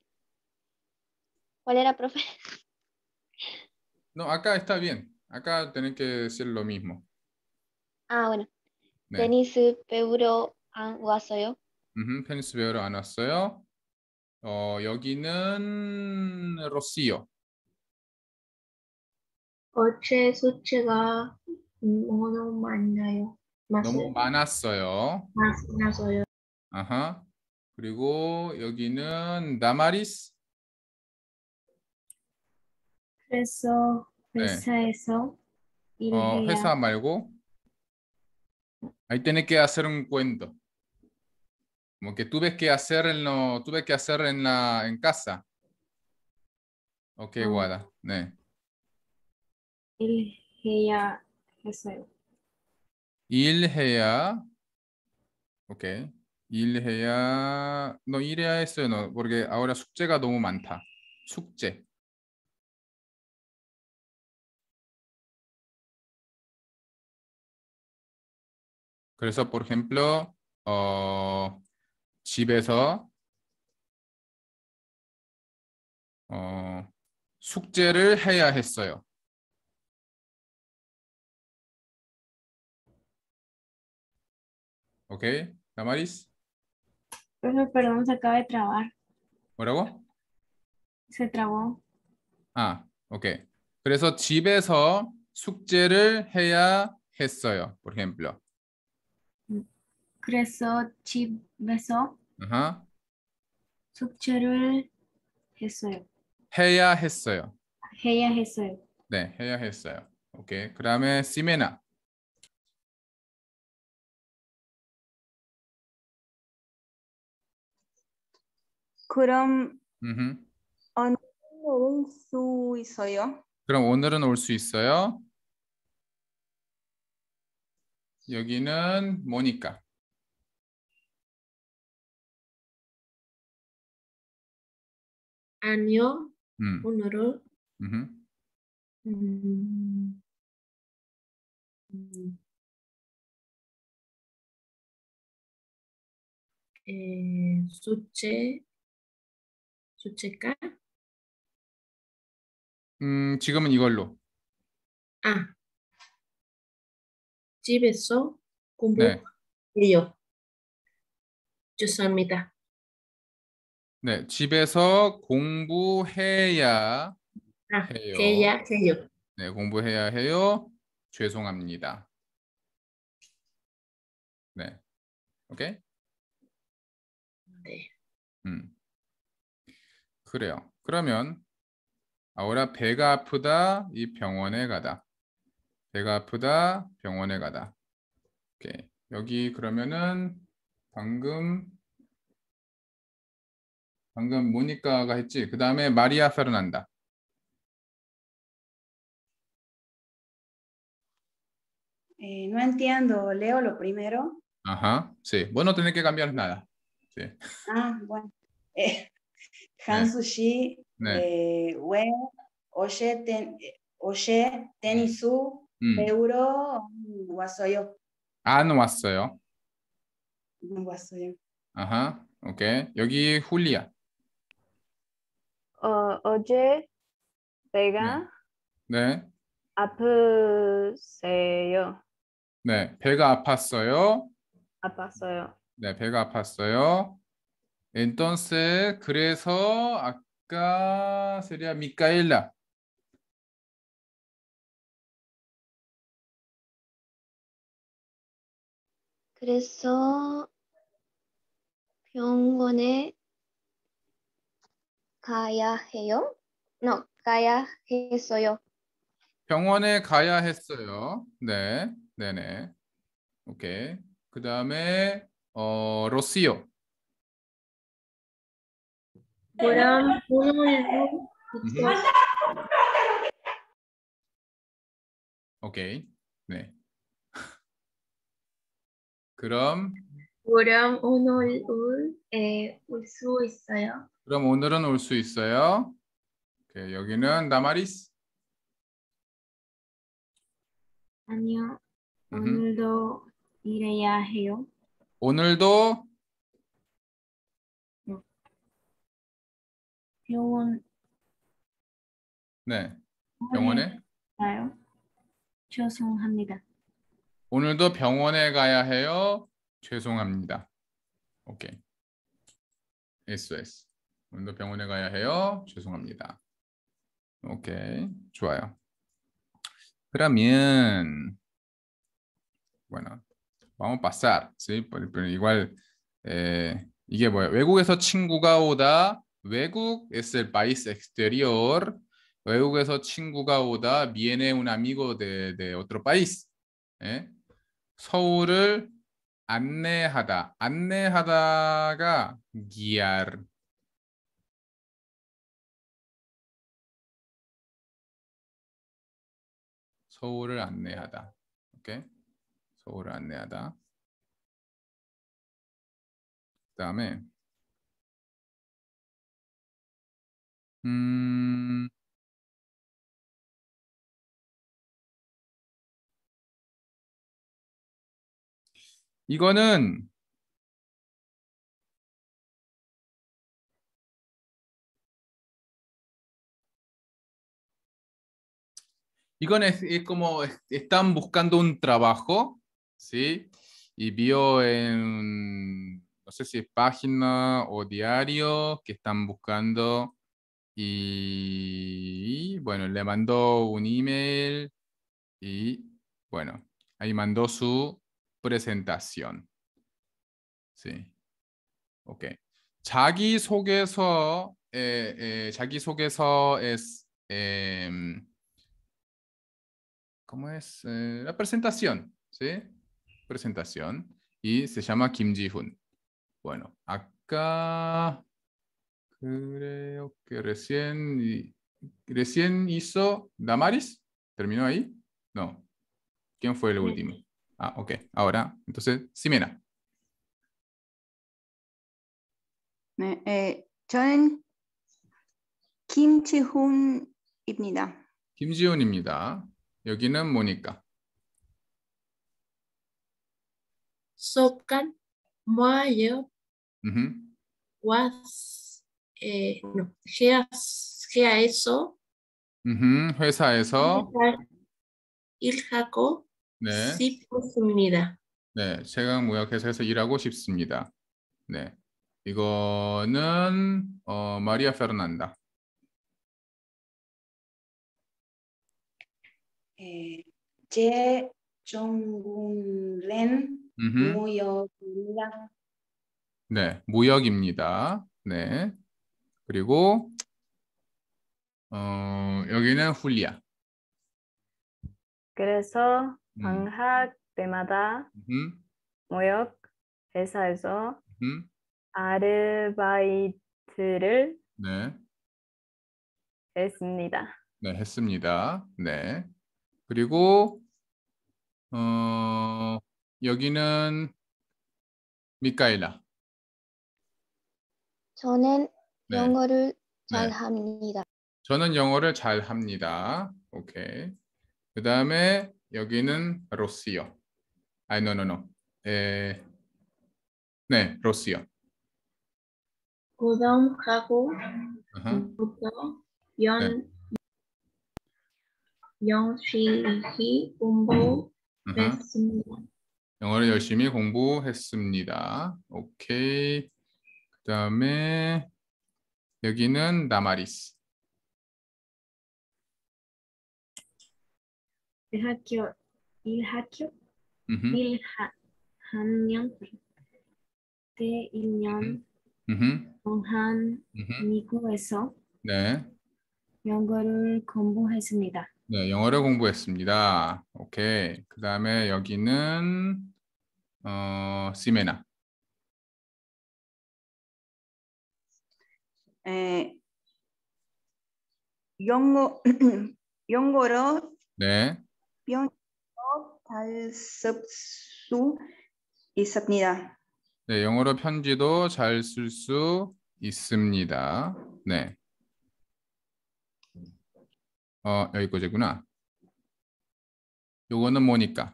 ¿cuál era, profe? No, acá está bien. Acá tenés que decir lo mismo. 아, bueno. 네. 테니스 배우러 안 왔어요? 음흠, 테니스 배우러 안 왔어요. 어, 여기는 로시오. 어제 숙제가 너무 많나요? 너무 많았어요. 많아서요. 아하. 그리고 여기는 다마리스. 그래서 네. 회사에서 어, 일해야 회사 말고. Ahí tenés que hacer un cuento. Como que tuve que hacer en lo, tuve que hacer en la, en casa. Ok, 어, Guada. 네. 일해야 했어요. 일해야. Ok. 일해야. No, 일해야 했어요. No, porque ahora 숙제가 너무 많다. 숙제. 그래서 por ejemplo, 어, 집에서 어, 숙제를 해야 했어요. ¿Ok? Damaris? Profe, perdón, se acaba de trabar. 뭐라고? Se trabó. 아, 오케이. 그래서 집에서 숙제를 해야 했어요. por ejemplo. 그래서 집에서 아하. 숙제를 했어요. 해야 했어요. 해야 했어요. 네, 해야 했어요. 오케이. 그다음에 시메나. 그럼 음흠. 오늘 올 수 있어요? 그럼 오늘은 올 수 있어요? 여기는 모니카. 아니요. 음. 오늘은 음흠. 음, 음, 에, 숙제, 숙제가? 음, 지금은 이걸로. 아, 집에서 네. 공부해요. 죄송합니다. 네, 집에서 공부해야 아, 해요. 해야 해요. 네, 공부해야 해요. 죄송합니다. 네. 오케이? 네. 음. 그래요. 그러면 ahora 배가 아프다, 이 병원에 가다. 배가 아프다, 병원에 가다. 오케이. 여기 그러면은 방금 방금 모니카가 했지. 그 다음에 마리아 페르난다. Eh, no entiendo, leo lo primero. Ajá. Sí. Vos no tenés que cambiar nada. Sí. Ah, bueno. Eh, 네. 한수씨, 네. eh, 왜, 어제, ten, 어제, 테니수, 음. 배우러 왔어요. 안 왔어요. 왔어요. 아하. 오케이. 여기 훌리아. 어, 어제 배가 네. 아프세요. 네. 배가 아팠어요. 아팠어요. 네, 배가 아팠어요. Entonces, 그래서 아까 sería 미카엘라. 그래서 병원에 가야 해요? No, 가야 했어요. 병원에 가야 했어요. 네. 네네. 오케이. 그 다음에 어, 로시오. 그럼 오늘도 음흠. 오케이. 네. 그럼 그럼 오늘은 에, 올 수 있어요? 그럼 오늘은 올 수 있어요. 오케이. 여기는 다마리스. 아니요. 음흠. 오늘도 일해야 해요. 오늘도 병원 네. 병원에 가요? 죄송합니다. 오늘도 병원에 가야 해요. 죄송합니다. 오케이. 에스오에스. 오늘도 병원에 가야 해요. 죄송합니다. 오케이. 좋아요. 그러면 bueno, vamos a pasar, ¿sí? Pero, pero igual eh, 이게 뭐야? 외국에서 친구가 오다. 외국 es el país exterior. 외국에서 친구가 오다. Viene un amigo de, de otro país. 예? 서울을 안내하다. 안내하다가 guiar. 서울을 안내하다. 오케이? 서울을 안내하다. 그다음에 음 이거는 이거는 es, es como están buscando un trabajo, ¿sí? Y vio en, no sé si es página o diario que están buscando y, bueno, le mandó un email y, bueno, ahí mandó su presentación. Sí. Ok. 자기소개서, eh, eh, 자기소개서 es... em, ¿cómo es? Eh, la presentación, ¿sí? Presentación. Y se llama Kim Ji-hoon. Bueno, acá creo que recién, recién hizo Damaris. ¿Terminó ahí? No. ¿Quién fue el último? Ah, ok. Ahora, entonces, Ximena. 네, 에, 저는 김지훈입니다. 김지훈입니다. 여기는 뭐니까? Sokan Moyo 음흠. was eh, no, Gea, Geaeso 음흠. 회사에서 일하고 네, 싶습니다. 네, 채광무역회사에서 일하고 싶습니다. 네, 이거는 어, 마리아 페르난다. 예, 제 정군렌 음흠. 무역입니다. 네, 무역입니다. 네, 그리고 어, 여기는 훌리아. 그래서 음. 방학 때마다 음흠. 무역 회사에서 음흠. 아르바이트를 네, 했습니다. 네, 했습니다. 네, 그리고 어, 여기는 미카엘라. 저는 네. 영어를 네. 잘합니다. 저는 영어를 잘 합니다. 오케이. 그 다음에 여기는 로시요. 아니, no, no, no. 에, 네, 로시요. 고등하고 아하. 부터 네. 연 열심히 아하. 공부했습니다. 영어를 열심히 공부했습니다. 오케이. 그 다음에 여기는 나마리스. 일학교 일학교 음흠. 일하 학년 때 일 년 음흠. 동안 음흠. 미국에서 네. 영어를 공부했습니다. 네, 영어를 공부했습니다. 오케이. 그 다음에 여기는 어, 시메나. 에, 영어 영어로 네. 편지도 잘 쓸 수 있습니다. 네, 영어로 편지도 잘 쓸 수 있습니다. 네. 어, 여기까지구나. 요거는 뭐니까?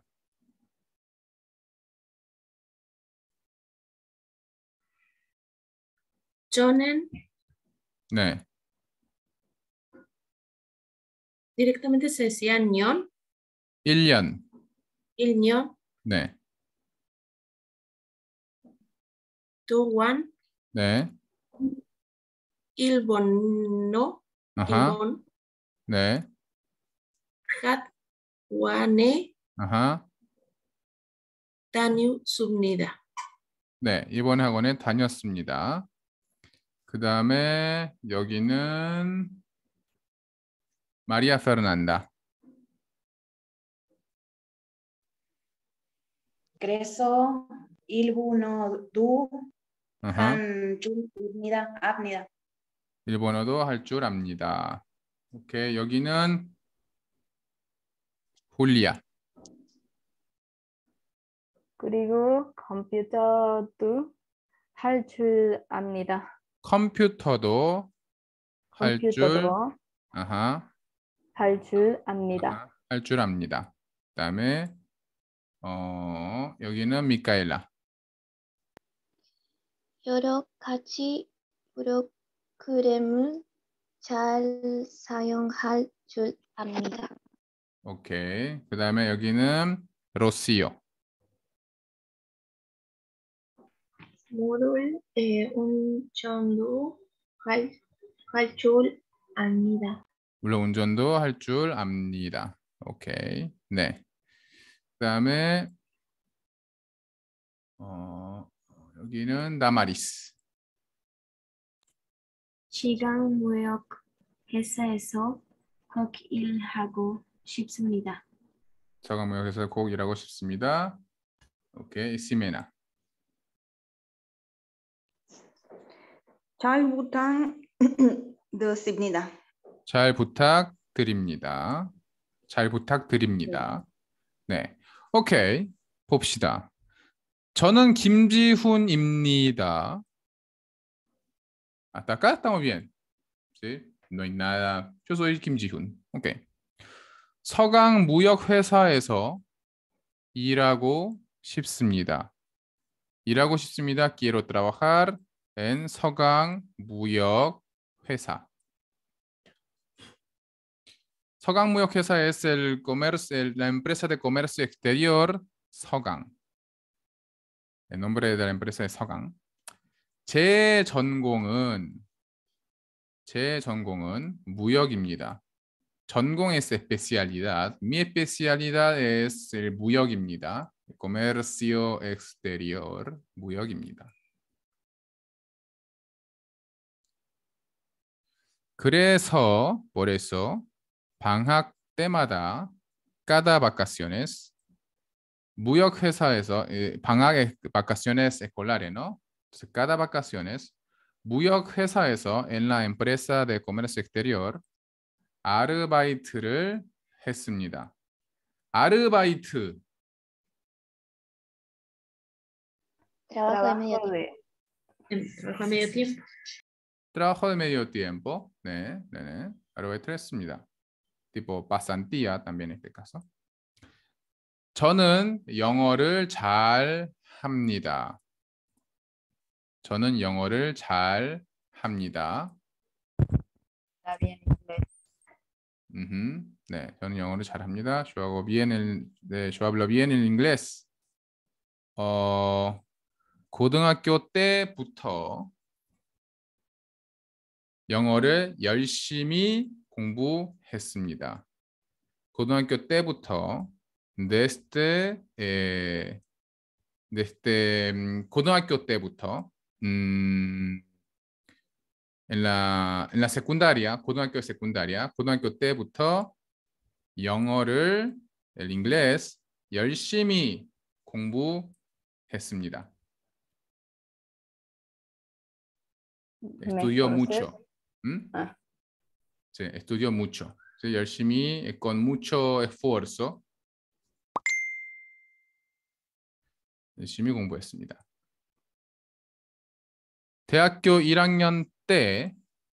저는 네. directamente se decía 년, 일 년. 일 년 네. 동안 네. 일본어, 아하. 일본 네. 학원에 아하. 다녔습니다. 네, 이번 학원에 다녔습니다. 그 다음에 여기는 마리아 페르난다. 그래서 일본어도 아하. 한 줄입니다. 압니다. 일본어도 할 줄 압니다. 오케이, 여기는 홀리아. 그리고 컴퓨터도 할 줄 압니다. 컴퓨터도 할 줄, 컴퓨터도 아하, 할 줄 압니다. 할 줄 압니다. 그 다음에 어, 여기는 미카엘라. 여러 가지 프로그램을 잘 사용할 줄 압니다. 오케이. 그 다음에 여기는 로시오. 물을 에, 운전도 할 줄 압니다. 물론 운전도 할 줄 압니다. 오케이. 네. 그 다음에 어, 여기는 나마리스. 시간무역 회사에서 꼭 일하고 싶습니다. 자가무역에서 꼭 일하고 싶습니다. 오케이. 시메나. 잘 부탁드립니다. 잘 부탁드립니다. 잘 부탁드립니다. 네. 오케이. 봅시다. 저는 김지훈입니다. Hasta acá estamos bien. ¿Sí? No hay nada. Yo soy Kim Ji-hoon. Ok. 서강 무역 회사에서 일하고 싶습니다. 일하고 싶습니다. Quiero trabajar en 서강 무역 회사. 서강 무역 회사 es el comercio, el- la empresa de comercio exterior 서강. El nombre de la empresa es 서강. 제 전공은 제 전공은 무역입니다. 전공 es especialidad. Mi especialidad es el 무역입니다. Comercio exterior 무역입니다. 그래서 por eso 방학 때마다 cada vacaciones 무역 회사에서 eh, 방학의 vacaciones escolares, ¿no? Entonces, cada vacaciones 무역 회사에서 en la empresa de comercio exterior 아르바이트를 했습니다. 아르바이트 Trabajo de medio Trabajo tiempo. de En trabajo a medio tiempo. trabajo de medio tiempo. 네, 네, 네. 아르바이트를 했습니다. tipo pasantía también en este caso. 저는 영어를 잘 합니다. 저는 영어를 잘 합니다. está bien inglés. Ujú. 네, 저는 영어를 잘 합니다. Yo hago bien el, 네, yo hablo bien el inglés. 어, 고등학교 때부터 영어를 열심히 공부했습니다. 고등학교 때부터 desde, eh, desde mm, 고등학교 때부터 음, en la, en la secundaria, 고등학교 secundaria, 고등학교 때부터 영어를 el inglés 열심히 공부했습니다. Estudió Me esforcé. mucho. ¿Mm? Ah. Sí, estudió mucho. Sí, 열심히 eh, con mucho esfuerzo 열심히 공부했습니다. 대학교 일 학년 때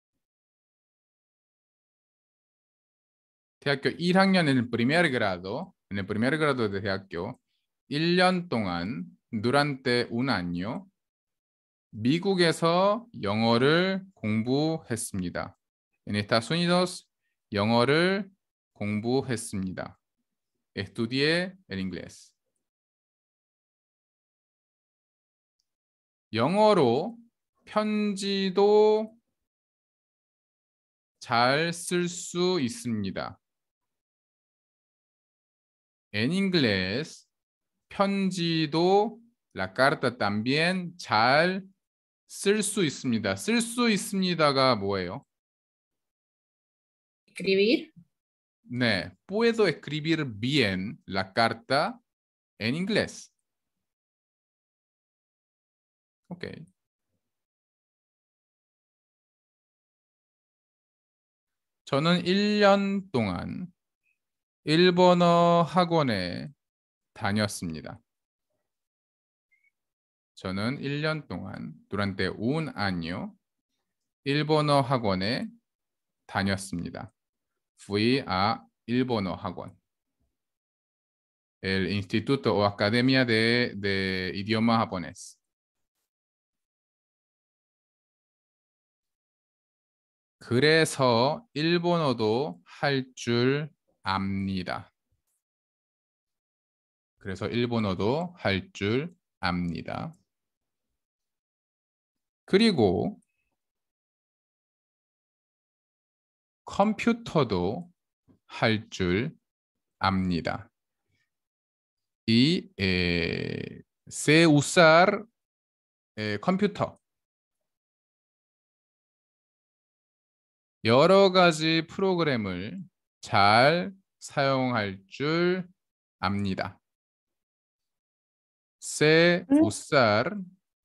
대학교 일 학년 en el primer grado, en el primer grado de 대학교 일 년 동안 durante un año 미국에서 영어를 공부했습니다. En Estados Unidos 영어를 공부했습니다. Estudié el inglés. 영어로 편지도 잘 쓸 수 있습니다. En inglés 편지도 la carta también 잘 쓸 수 있습니다. 쓸 수 있습니다가 뭐예요? Escribir. 네, puedo escribir bien la carta en inglés. 오케이. 저는 일 년 동안 일본어 학원에 다녔습니다. 저는 일 년 동안 durante un año 일본어 학원에 다녔습니다. Fui a 일본어 학원. El Instituto o Academia de, de Idioma Japonés. 그래서 일본어도 할 줄 압니다. 그래서 일본어도 할 줄 압니다. 그리고 컴퓨터도 할 줄 압니다. Y eh, sé usar eh, 컴퓨터. 여러 가지 프로그램을 잘 사용할 줄 압니다. Sé usar,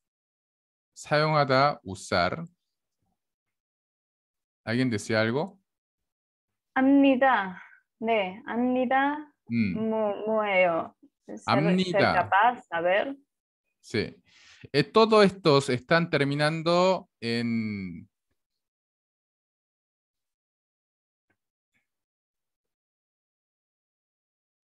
사용하다, usar. ¿Alguien decía algo? 압니다. 네, 압니다. Mm, 뭐, 뭐예요? Ser, ser 압니다. capaz, saber. Sí. Eh, todos estos están terminando en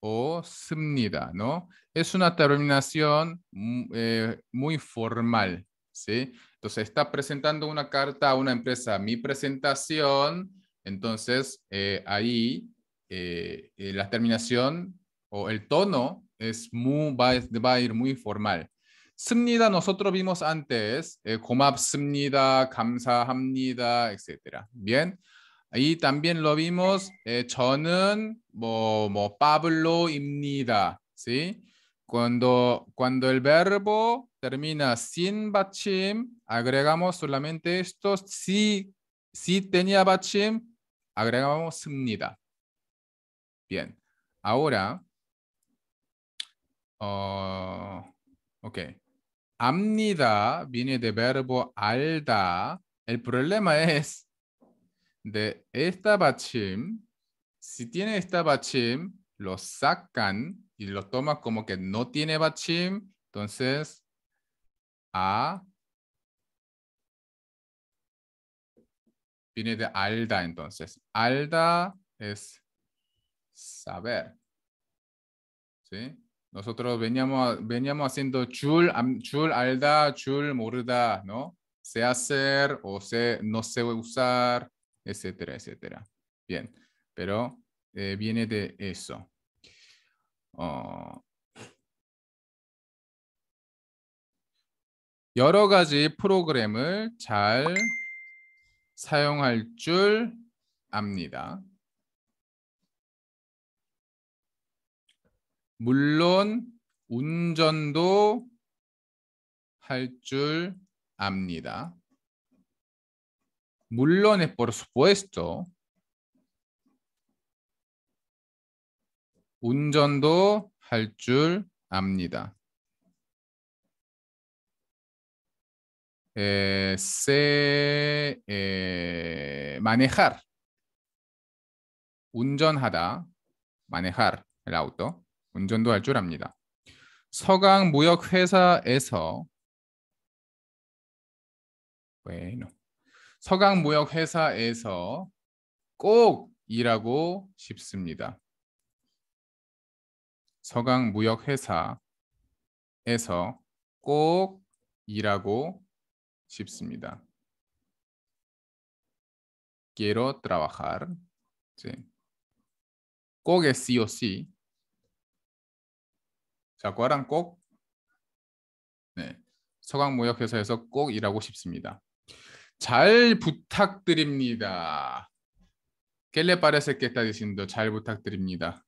o 습니다, ¿no? Es una terminación mm, eh, muy formal, ¿sí? Entonces, está presentando una carta a una empresa, mi presentación, entonces eh, ahí eh, eh, la terminación o el tono es muy, va, va a ir muy formal. 습니다 nosotros vimos antes, eh, 고맙습니다, 감사합니다, etcétera. Bien. Ahí también lo vimos, eh, 저는 뭐, 뭐, Pablo입니다. ¿Sí? Cuando, cuando el verbo termina sin 받침, agregamos solamente esto. Si, si tenía 받침, agregamos 습니다. Bien. Ahora, uh, ok. 압니다 viene de verbo alda. El problema es de esta 받침, si tiene esta 받침, lo sacan y lo toman como que no tiene 받침, entonces a viene de alda, entonces alda es saber, ¿sí? Nosotros veníamos, veníamos haciendo 줄, am- 줄 알다, 줄 모르다, ¿no? Sé hacer o sé, no sé usar, etcétera, etcétera. Bien, pero eh, viene de eso. 어, 여러 가지 프로그램을 잘 사용할 줄 압니다. 물론 운전도 할 줄 압니다. 물론 es por supuesto. 운전도 할 줄 압니다. Eh, sé eh, manejar. 운전하다. manejar el auto. 운전도 할 줄 압니다. 서강 무역 회사에서 bueno. 서강 무역 회사에서 꼭 일하고 싶습니다. 서강 무역 회사에서 꼭 일하고 싶습니다. Quiero trabajar. Sí. 꼭 es sí o sí. ¿Se acuerdan? 꼭. 네. 서강무역회사에서 꼭 일하고 싶습니다. 잘 부탁드립니다. ¿Qué le parece que está diciendo? 잘 부탁드립니다.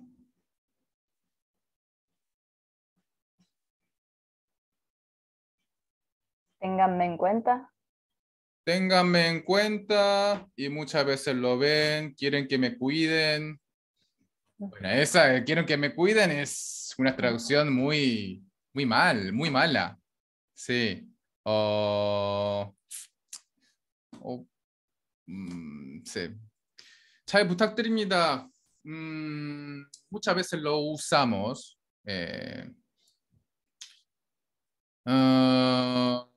Ténganme en cuenta. Ténganme en cuenta y muchas veces lo ven, quieren que me cuiden. Bueno, esa, eh, quieren que me cuiden es una traducción muy, muy mal, muy mala. Sí. 어, 어, 음, sí. 잘 부탁드립니다. 음, muchas veces lo usamos. Eh, uh,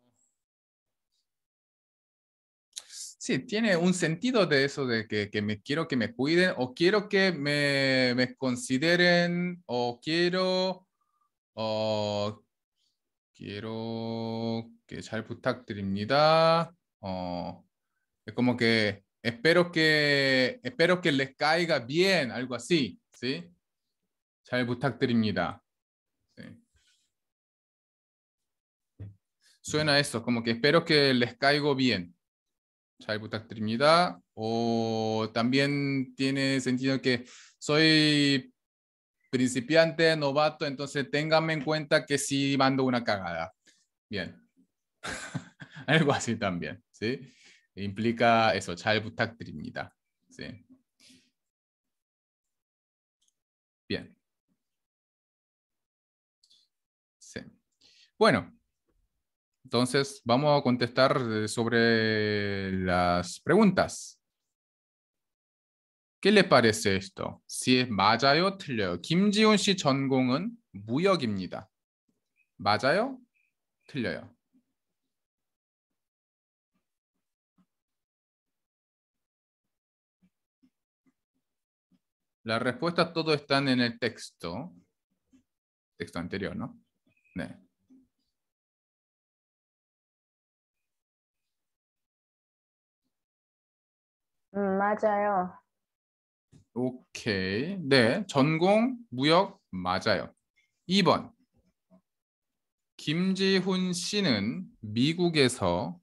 sí, tiene un sentido de eso de que, que me quiero que me cuiden o quiero que me, me consideren o quiero 어, quiero que 잘 부탁드립니다. 어, es como que espero que espero que les caiga bien, algo así, ¿sí? 잘 부탁드립니다. Sí. Suena eso, como que espero que les caigo bien. 잘 부탁드립니다. O también tiene sentido que soy principiante, novato, entonces ténganme en cuenta que sí mando una cagada. Bien. Algo así también, ¿sí? Implica eso, 잘 부탁드립니다. Sí. Bien. Sí. Bueno, entonces vamos a contestar sobre las preguntas. ¿Qué le parece esto? Si es 맞아요, 틀려요. 김지훈 씨 전공은 무역입니다. 맞아요? 틀려요. Las respuestas todas están en el texto. Texto anterior, ¿no? 네. 음, 맞아요. 오케이. 네. 전공 무역 맞아요. 이 번. 김지훈 씨는 미국에서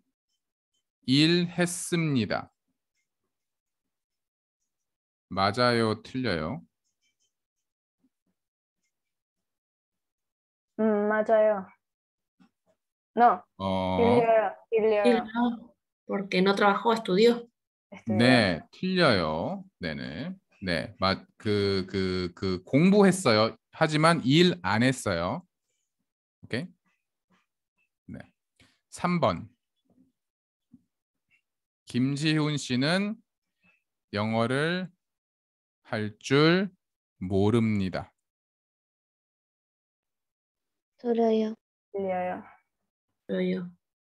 일했습니다. 맞아요, 틀려요? 음, 맞아요. No, 어, 틀려요. 틀려요. Claro, porque no trabajó, estudió. estudió. 네, 틀려요. 네네. 네, 맞, 그, 그, 그 공부했어요. 하지만 일 안 했어요. 오케이. 네. 삼 번. 김지훈 씨는 영어를 할 줄 모릅니다. 들어요. 틀려요. Estudió.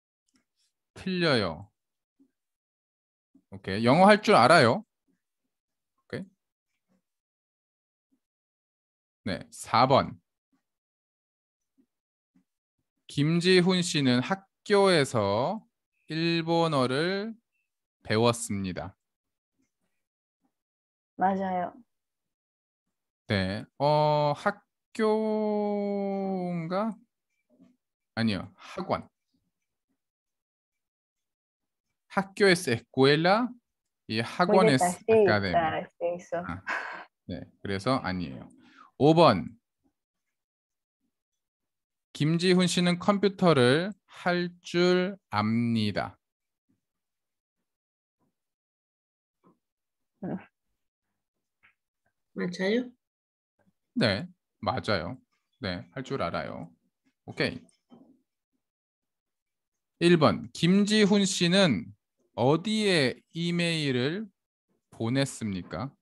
틀려요. 오케이. 영어 할 줄 알아요. 오케이. 네, 사 번. 김지훈 씨는 학교에서 일본어를 배웠습니다. 맞아요. 네, 어, 학교인가? 아니요, 학원. 학교에서 escuela, 이 학원에서 muy academia. detallista es eso. 아, 네, 그래서 아니에요. 오 번. 김지훈 씨는 컴퓨터를 할 줄 압니다. ¿Machayo? 네, 맞아요. 네, 할 줄 알아요. 오케이. 일 번. 김지훈 씨는 어디에 이메일을 보냈습니까?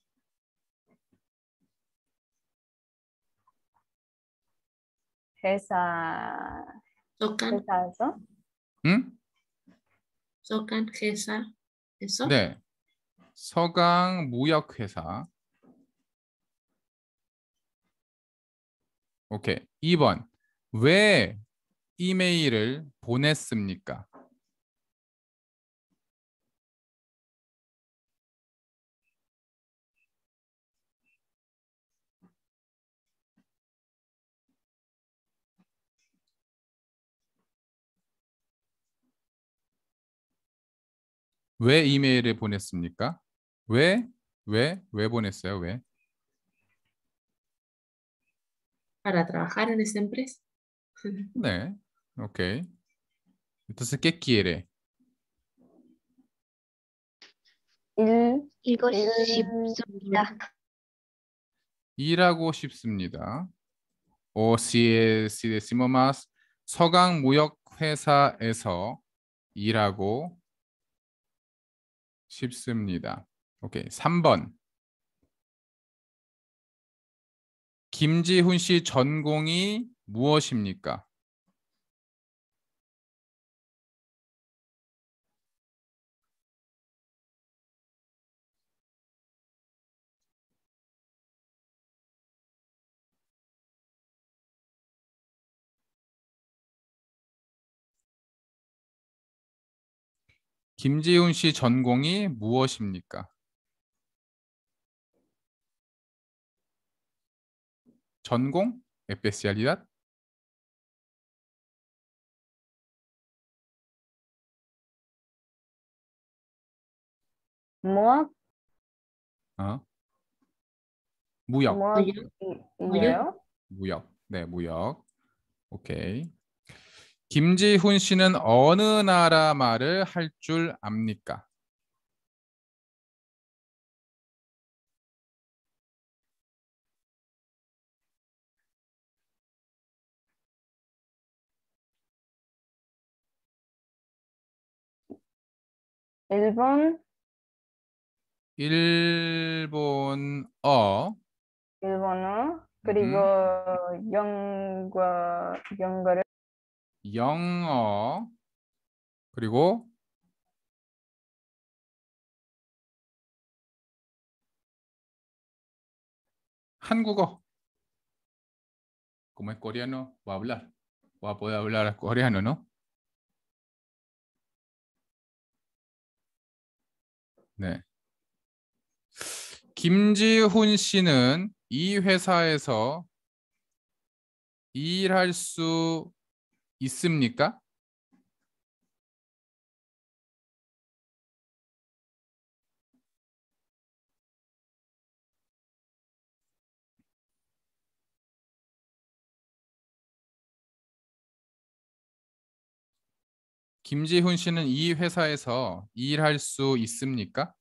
회사, ¿Socan? 회사에서? 응? ¿Socan? ¿Gesa? ¿Eso? 네. 서강 무역회사. 오케이. 이 번. 왜 이메일을 보냈습니까? 왜 이메일을 보냈습니까? 왜? 왜? 왜 보냈어요? 왜? ¿Para trabajar en esa empresa? 네. 오케이. Entonces, ¿qué quiere? 일, 이거 일, 쉽습니다. 일하고 싶습니다. O si, si decimos más, 서강 무역회사에서 일하고 싶습니다. 오케이. 삼 번. 김지훈 씨 전공이 무엇입니까? 김지훈 씨 전공이 무엇입니까? 전공? especialidad? 무역, 어? 무역. 무역이에요? 무역. 네, 무역. 오케이. 김지훈 씨는 어느 나라 말을 할 줄 압니까? 일본, 일본어, 일본어, 그리고 영어, 영어를 영어, 그리고 한국어. Como es coreano, va a hablar. Va a poder hablar coreano, ¿no? 네. 김지훈 씨는 이 회사에서 일할 수 있습니까? 김지훈 씨는 이 회사에서 일할 수 있습니까?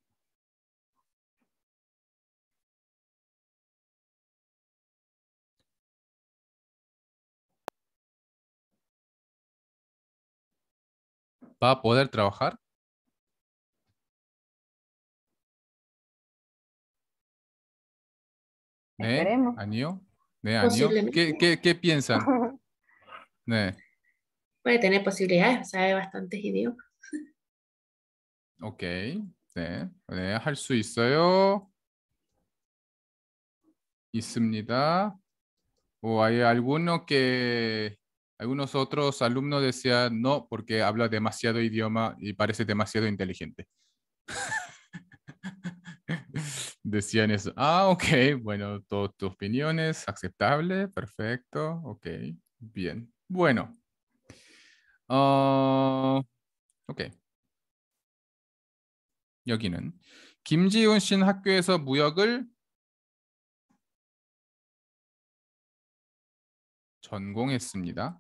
¿Va a poder trabajar? 네, Esperemos. 아니요. 네, 아니요. Posiblemente. ¿Qué, qué, qué piensan? 네, Puede tener posibilidades, sabe bastantes idiomas. 오케이. 네, 네, 할 수 있어요. 있습니다. O hay alguno que, algunos otros alumnos decían no porque habla demasiado idioma y parece demasiado inteligente. Decían eso. Ah, ok. Bueno, todas tus opiniones, aceptable, perfecto. Ok, bien. Bueno. 어, 오케이. 여기는 김지훈 씨는 학교에서 무역을 전공했습니다.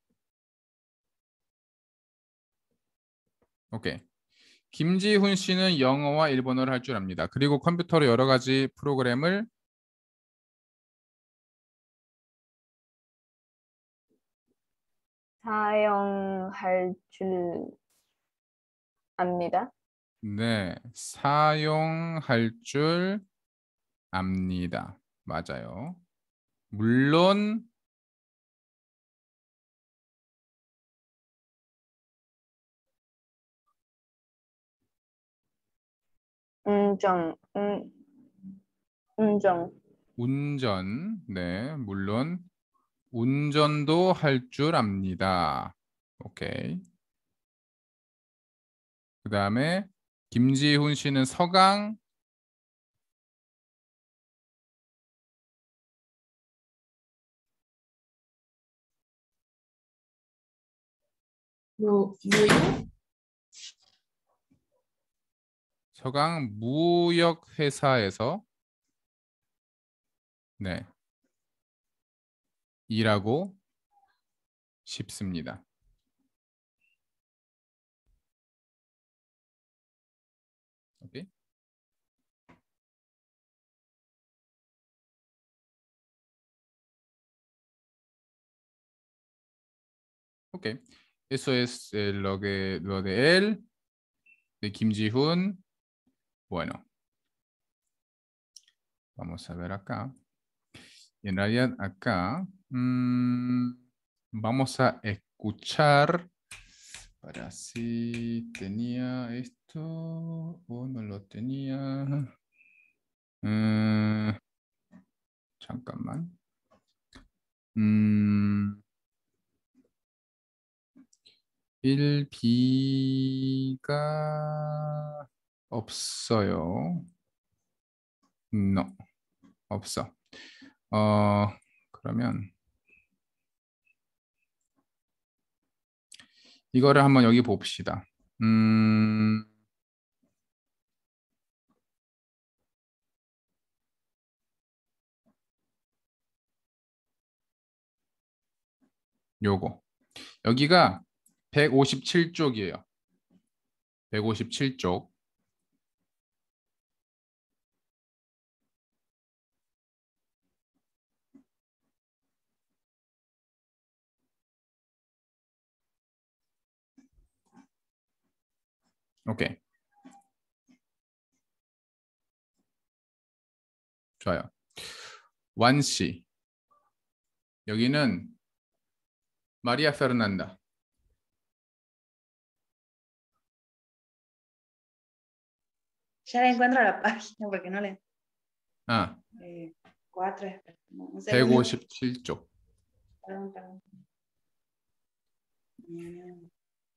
오케이. 김지훈 씨는 영어와 일본어를 할 줄 압니다. 그리고 컴퓨터로 여러 가지 프로그램을 사용할 줄 압니다. 네, 사용할 줄 압니다. 맞아요. 물론 운전, 운, 운전, 운전, 네, 물론 운전도 할 줄 압니다. 오케이. 그 다음에 김지훈 씨는 서강 Mu- Muy, 서강 무역회사에서 네, 일하고 싶습니다. 오케이. Ok, eso es eh, lo que lo de él, de Kim Ji-hoon. Bueno, vamos a ver acá. Y en realidad acá mm, vamos a escuchar para si tenía esto o no lo tenía. 음, 잠깐만. 음, 일 비가 없어요. No, 없어. 어, 그러면 이거를 한번 여기 봅시다. 음, 요거. 여기가 백오십칠 쪽이에요. 백오십칠 쪽. 오케이. 좋아요. 완씨. 여기는 마리아 페르난다. Ya le encuentro la página porque no le. 아, eh, cuatro. Un segundo. 백오십칠 쪽. Perdón, perdón. Mm.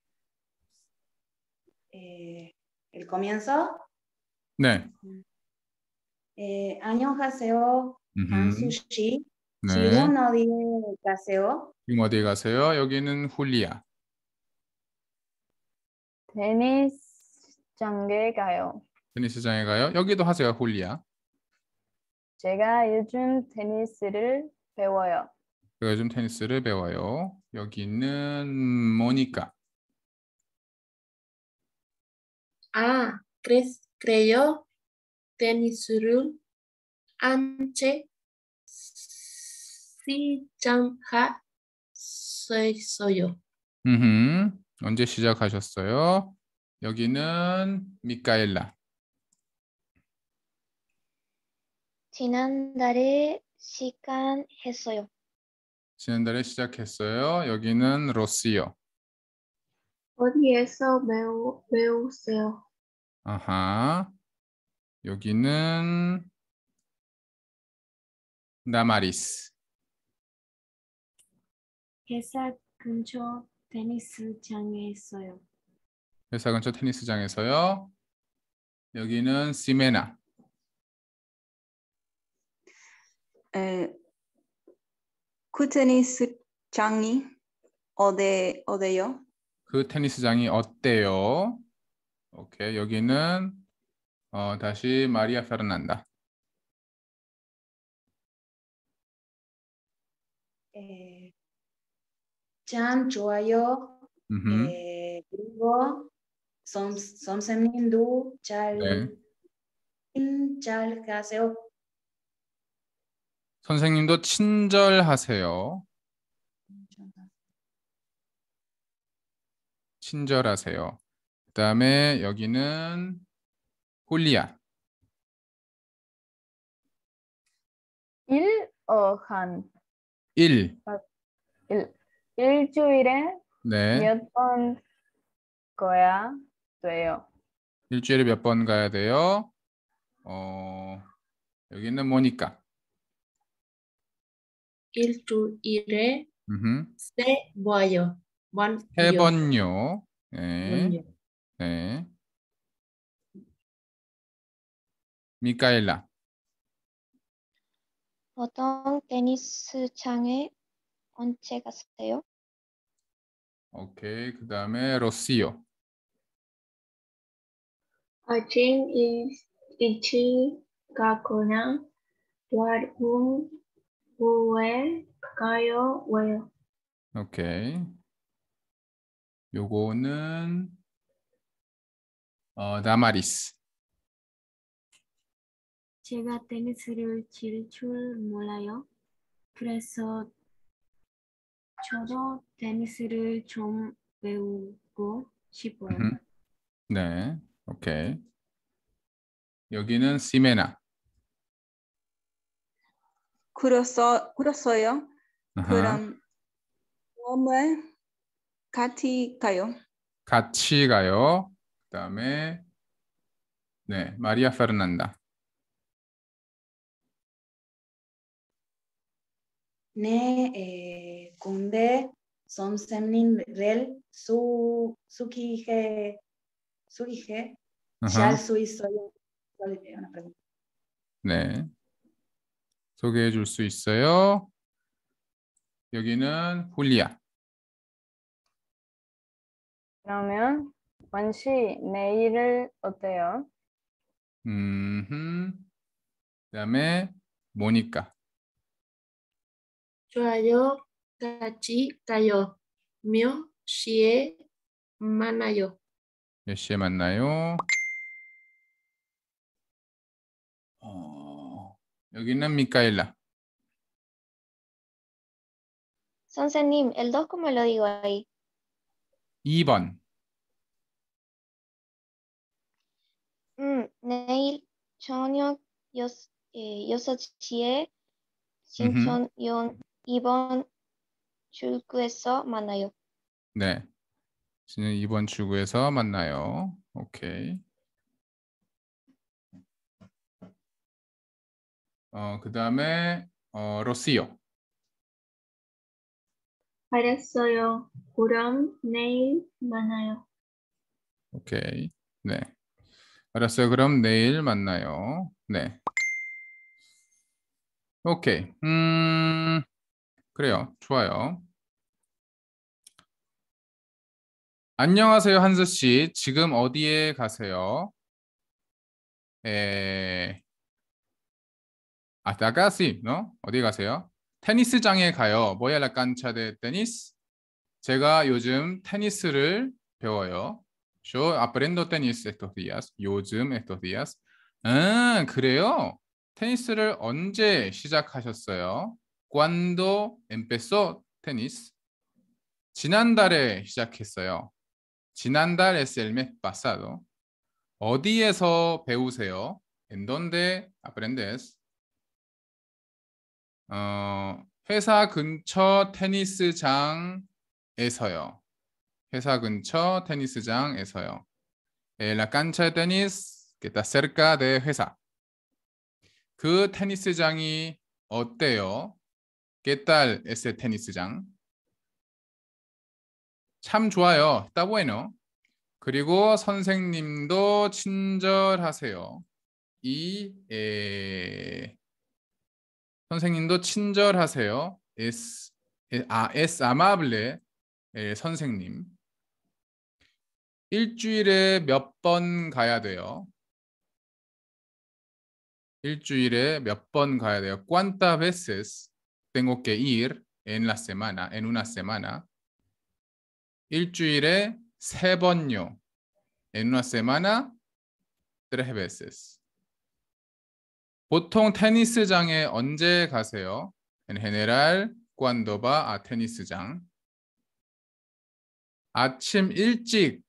Eh, el comienzo. 네. Eh, 안녕하세요. 음흠. 한수씨. 네. 지금 어디에 가세요? 지금 어디 가세요? 여기는 훌리아. 테니스장에 가요. 테니스장에 가요? 여기도 하세요, 훌리아. 제가 요즘 테니스를 배워요. 제가 요즘 테니스를 배워요. 여기는 모니카. 아, ¿crees, creyó 테니스를 안채 시작했어요. 음흠. 언제 시작하셨어요? 여기는 미카엘라. 지난달에 시작했어요. 지난달에 시작했어요. 여기는 로시요. 어디에서 배우, 배우세요? 아하. 여기는 나마리스. 회사 근처 테니스장에 있어요. 회사 근처 테니스장에서요. 여기는 시메나. 에, 그 테니스장이 어디 어디요? 그 테니스장이 어때요? 오케이. 여기는 어, 다시 마리아 페르난다. Eh, 참 좋아요. 음흠. 예, 그리고 선, 선생님도 잘, 네. 잘 가세요. 선생님도 친절하세요. 친절하세요. 그다음에 여기는 홀리아. 일어한 일. 일, 일주일에 네. 몇 번 거야 돼요. 일주일에 몇 번 가야 돼요? 어, 여기는 모니카. 일주일에 음흠. 세 번요. 세 번요. 번요. 네. 번요. 네. 미카엘라. 어떤 테니스장에 언제 갔어요? 오케이. 그다음에 로시오. 아침 일, 일찍 가거나 활동 후에 가요. 왜요? 오케이. 요거는 어, 나마리스. 제가 테니스를 칠 줄 몰라요. 그래서 저도 테니스를 좀 배우고 싶어요. 음흠. 네. 오케이. 여기는 시메나. 그랬어, 그랬어요. 아하. 그럼 다음에 같이 가요. 같이 가요. 그다음에 네, 마리아 페르난다. 네, 예, 근데 선생님을 수, 수기해, 수기해, 잘 아하. 수 있어요. una pregunta. 네. 소개해 줄 수 있어요? 여기는 훌리아. 그러면 원씨 내일을 어때요? 음. 그다음에 모니카. 좋아요. 같이 가요. 몇 시에 만나요? 몇 시에 만나요? 어, 여기는 미카엘라. 선생님, el dos, ¿cómo lo digo ahí? 이 번. 음, 내일 저녁 여, 예, 여섯 시에 음흠. 신촌역 이 번 출구에서 만나요. 네. 지금 이 번 출구에서 만나요. 오케이. 어, 그 다음에 어, 로시오. 알았어요. 그럼 내일 만나요. 오케이. 네. 알았어요. 그럼 내일 만나요. 네. 오케이. 음, 그래요. 좋아요. 안녕하세요, 한스 씨. 지금 어디에 가세요? 에, hasta acá sí, ¿no? 어디 가세요? 테니스장에 가요. Voy a la cancha de tenis. 제가 요즘 테니스를 배워요. Yo aprendo tenis estos días. 요즘 estos días. 음, 그래요? 테니스를 언제 시작하셨어요? ¿Cuándo empezó tenis? 지난달에 시작했어요. 지난달 es el mes pasado. 어디에서 배우세요? ¿En dónde aprendes? 어, 회사 근처 테니스장에서요. 회사 근처 테니스장에서요. Eh, la cancha de tenis que está cerca de 회사. 그 테니스장이 어때요? ¿Qué tal ese 테니스장? 참 좋아요. Está bueno. 그리고 선생님도 친절하세요. 이 에, 선생님도 친절하세요. Es, 아, es amable. 에, 선생님. 일주일에 몇 번 가야 돼요? 일주일에 몇 번 가야 돼요? ¿Cuántas veces tengo que ir en la semana, en una semana? 일주일에 세 번요. En una semana, tres veces. 보통 테니스장에 언제 가세요? En general, cuando va a 테니스장. 아침 일찍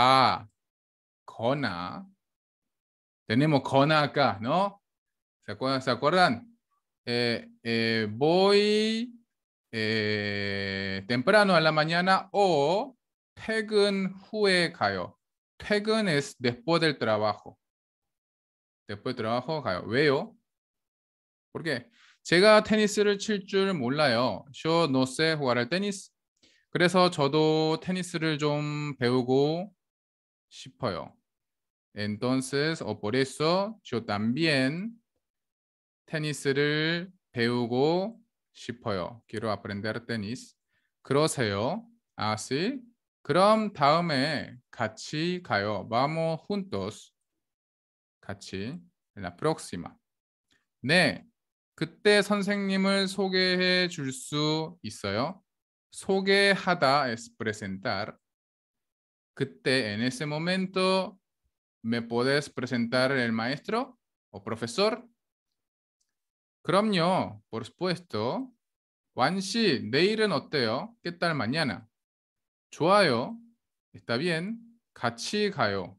가거나 tenemos 거나 acá, ¿no? ¿Se acuerdan? ¿Se acuerdan? Eh, eh, voy eh, temprano a la mañana o 퇴근 후에 가요. 퇴근 es después del trabajo. después del trabajo 가요. 왜요? porque 제가 테니스를 칠 줄 몰라요. Yo no sé jugar al tenis. 그래서 저도 테니스를 좀 배우고 싶어요. Entonces, o por eso, yo también 테니스를 배우고 싶어요. Quiero aprender tenis. 그러세요? 아, sí? 그럼 다음에 같이 가요. Vamos juntos. 같이. La próxima. 네. 그때 선생님을 소개해 줄 수 있어요? 소개하다 es presentar. 그때 en ese momento ¿me puedes presentar el maestro o profesor? 그럼요, por supuesto. 완씨, 내일은 어때요? ¿Qué tal mañana? 좋아요. Está bien. 같이 가요.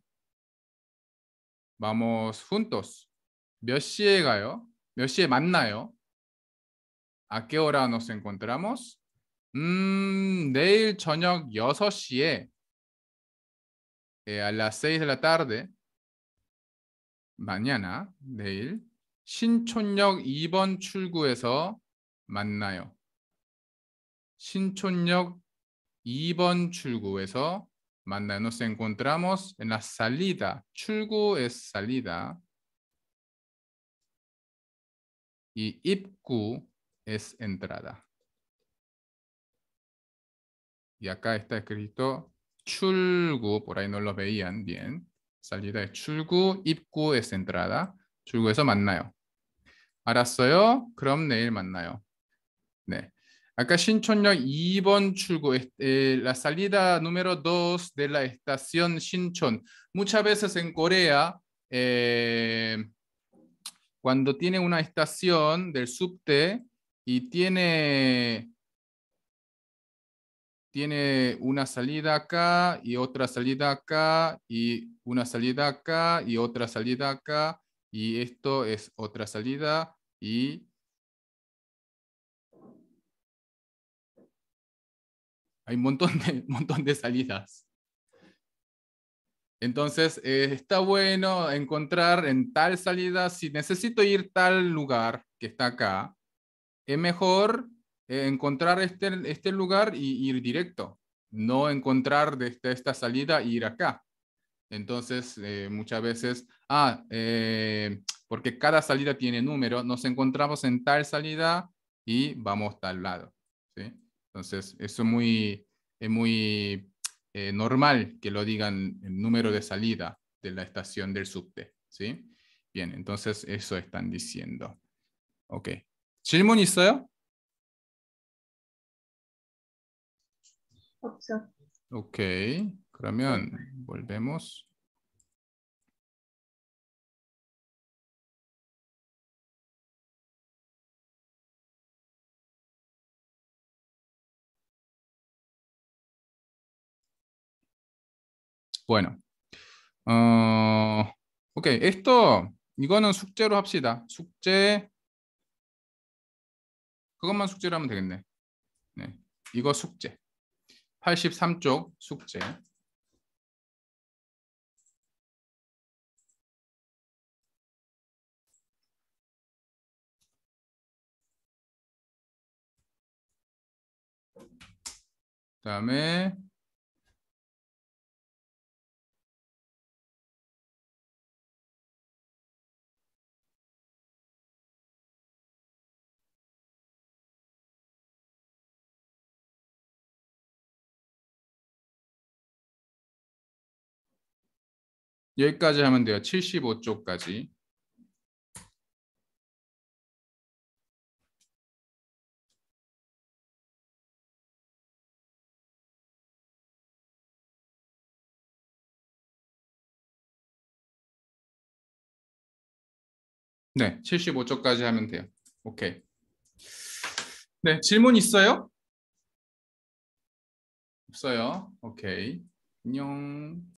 Vamos juntos. 몇 시에 가요? 몇 시에 만나요? ¿A qué hora nos encontramos? 음, 내일 저녁 여섯 시에 eh, a las seis de la tarde. mañana, 내일 신촌역 이 번 출구에서 만나요. 신촌역 이 번 출구에서 만나요. Nos encontramos en la salida. 출구 es salida. Y 입구 es entrada. Y acá está escrito 출구. Por ahí no lo veían bien. salida es 출구, 입구 es entrada. 출구에서 만나요. 알았어요? 그럼 내일 만나요. 네. Acá 신촌역 이 번 출구, eh, la salida número dos de la estación Shinchon. Muchas veces en Corea, eh, cuando tiene una estación del subte y tiene, tiene una salida acá y otra salida acá y una salida acá y otra salida acá y esto es otra salida y hay un montón de, montón de salidas. Entonces, eh, está bueno encontrar en tal salida, si necesito ir tal lugar que está acá, es mejor eh, encontrar este, este lugar y ir directo, no encontrar desde esta salida e ir acá. Entonces, eh, muchas veces, ah, eh, porque cada salida tiene número, nos encontramos en tal salida y vamos a tal lado, ¿sí? Entonces, eso es muy, es muy eh, normal que lo digan el número de salida de la estación del subte, ¿sí? Bien, entonces eso están diciendo. Ok. 질문 있어요? 없어. Ok. 그러면 volvemos. Bueno. 어, 오케이. esto 이거는 숙제로 합시다. 숙제 그것만 숙제로 하면 되겠네. 네. 이거 숙제. 팔십삼 쪽 숙제. 그다음에 여기까지 하면 돼요. 칠십오 쪽까지. 네, 칠십오 쪽까지 하면 돼요. 오케이. 네, 질문 있어요? 없어요. 오케이. 안녕.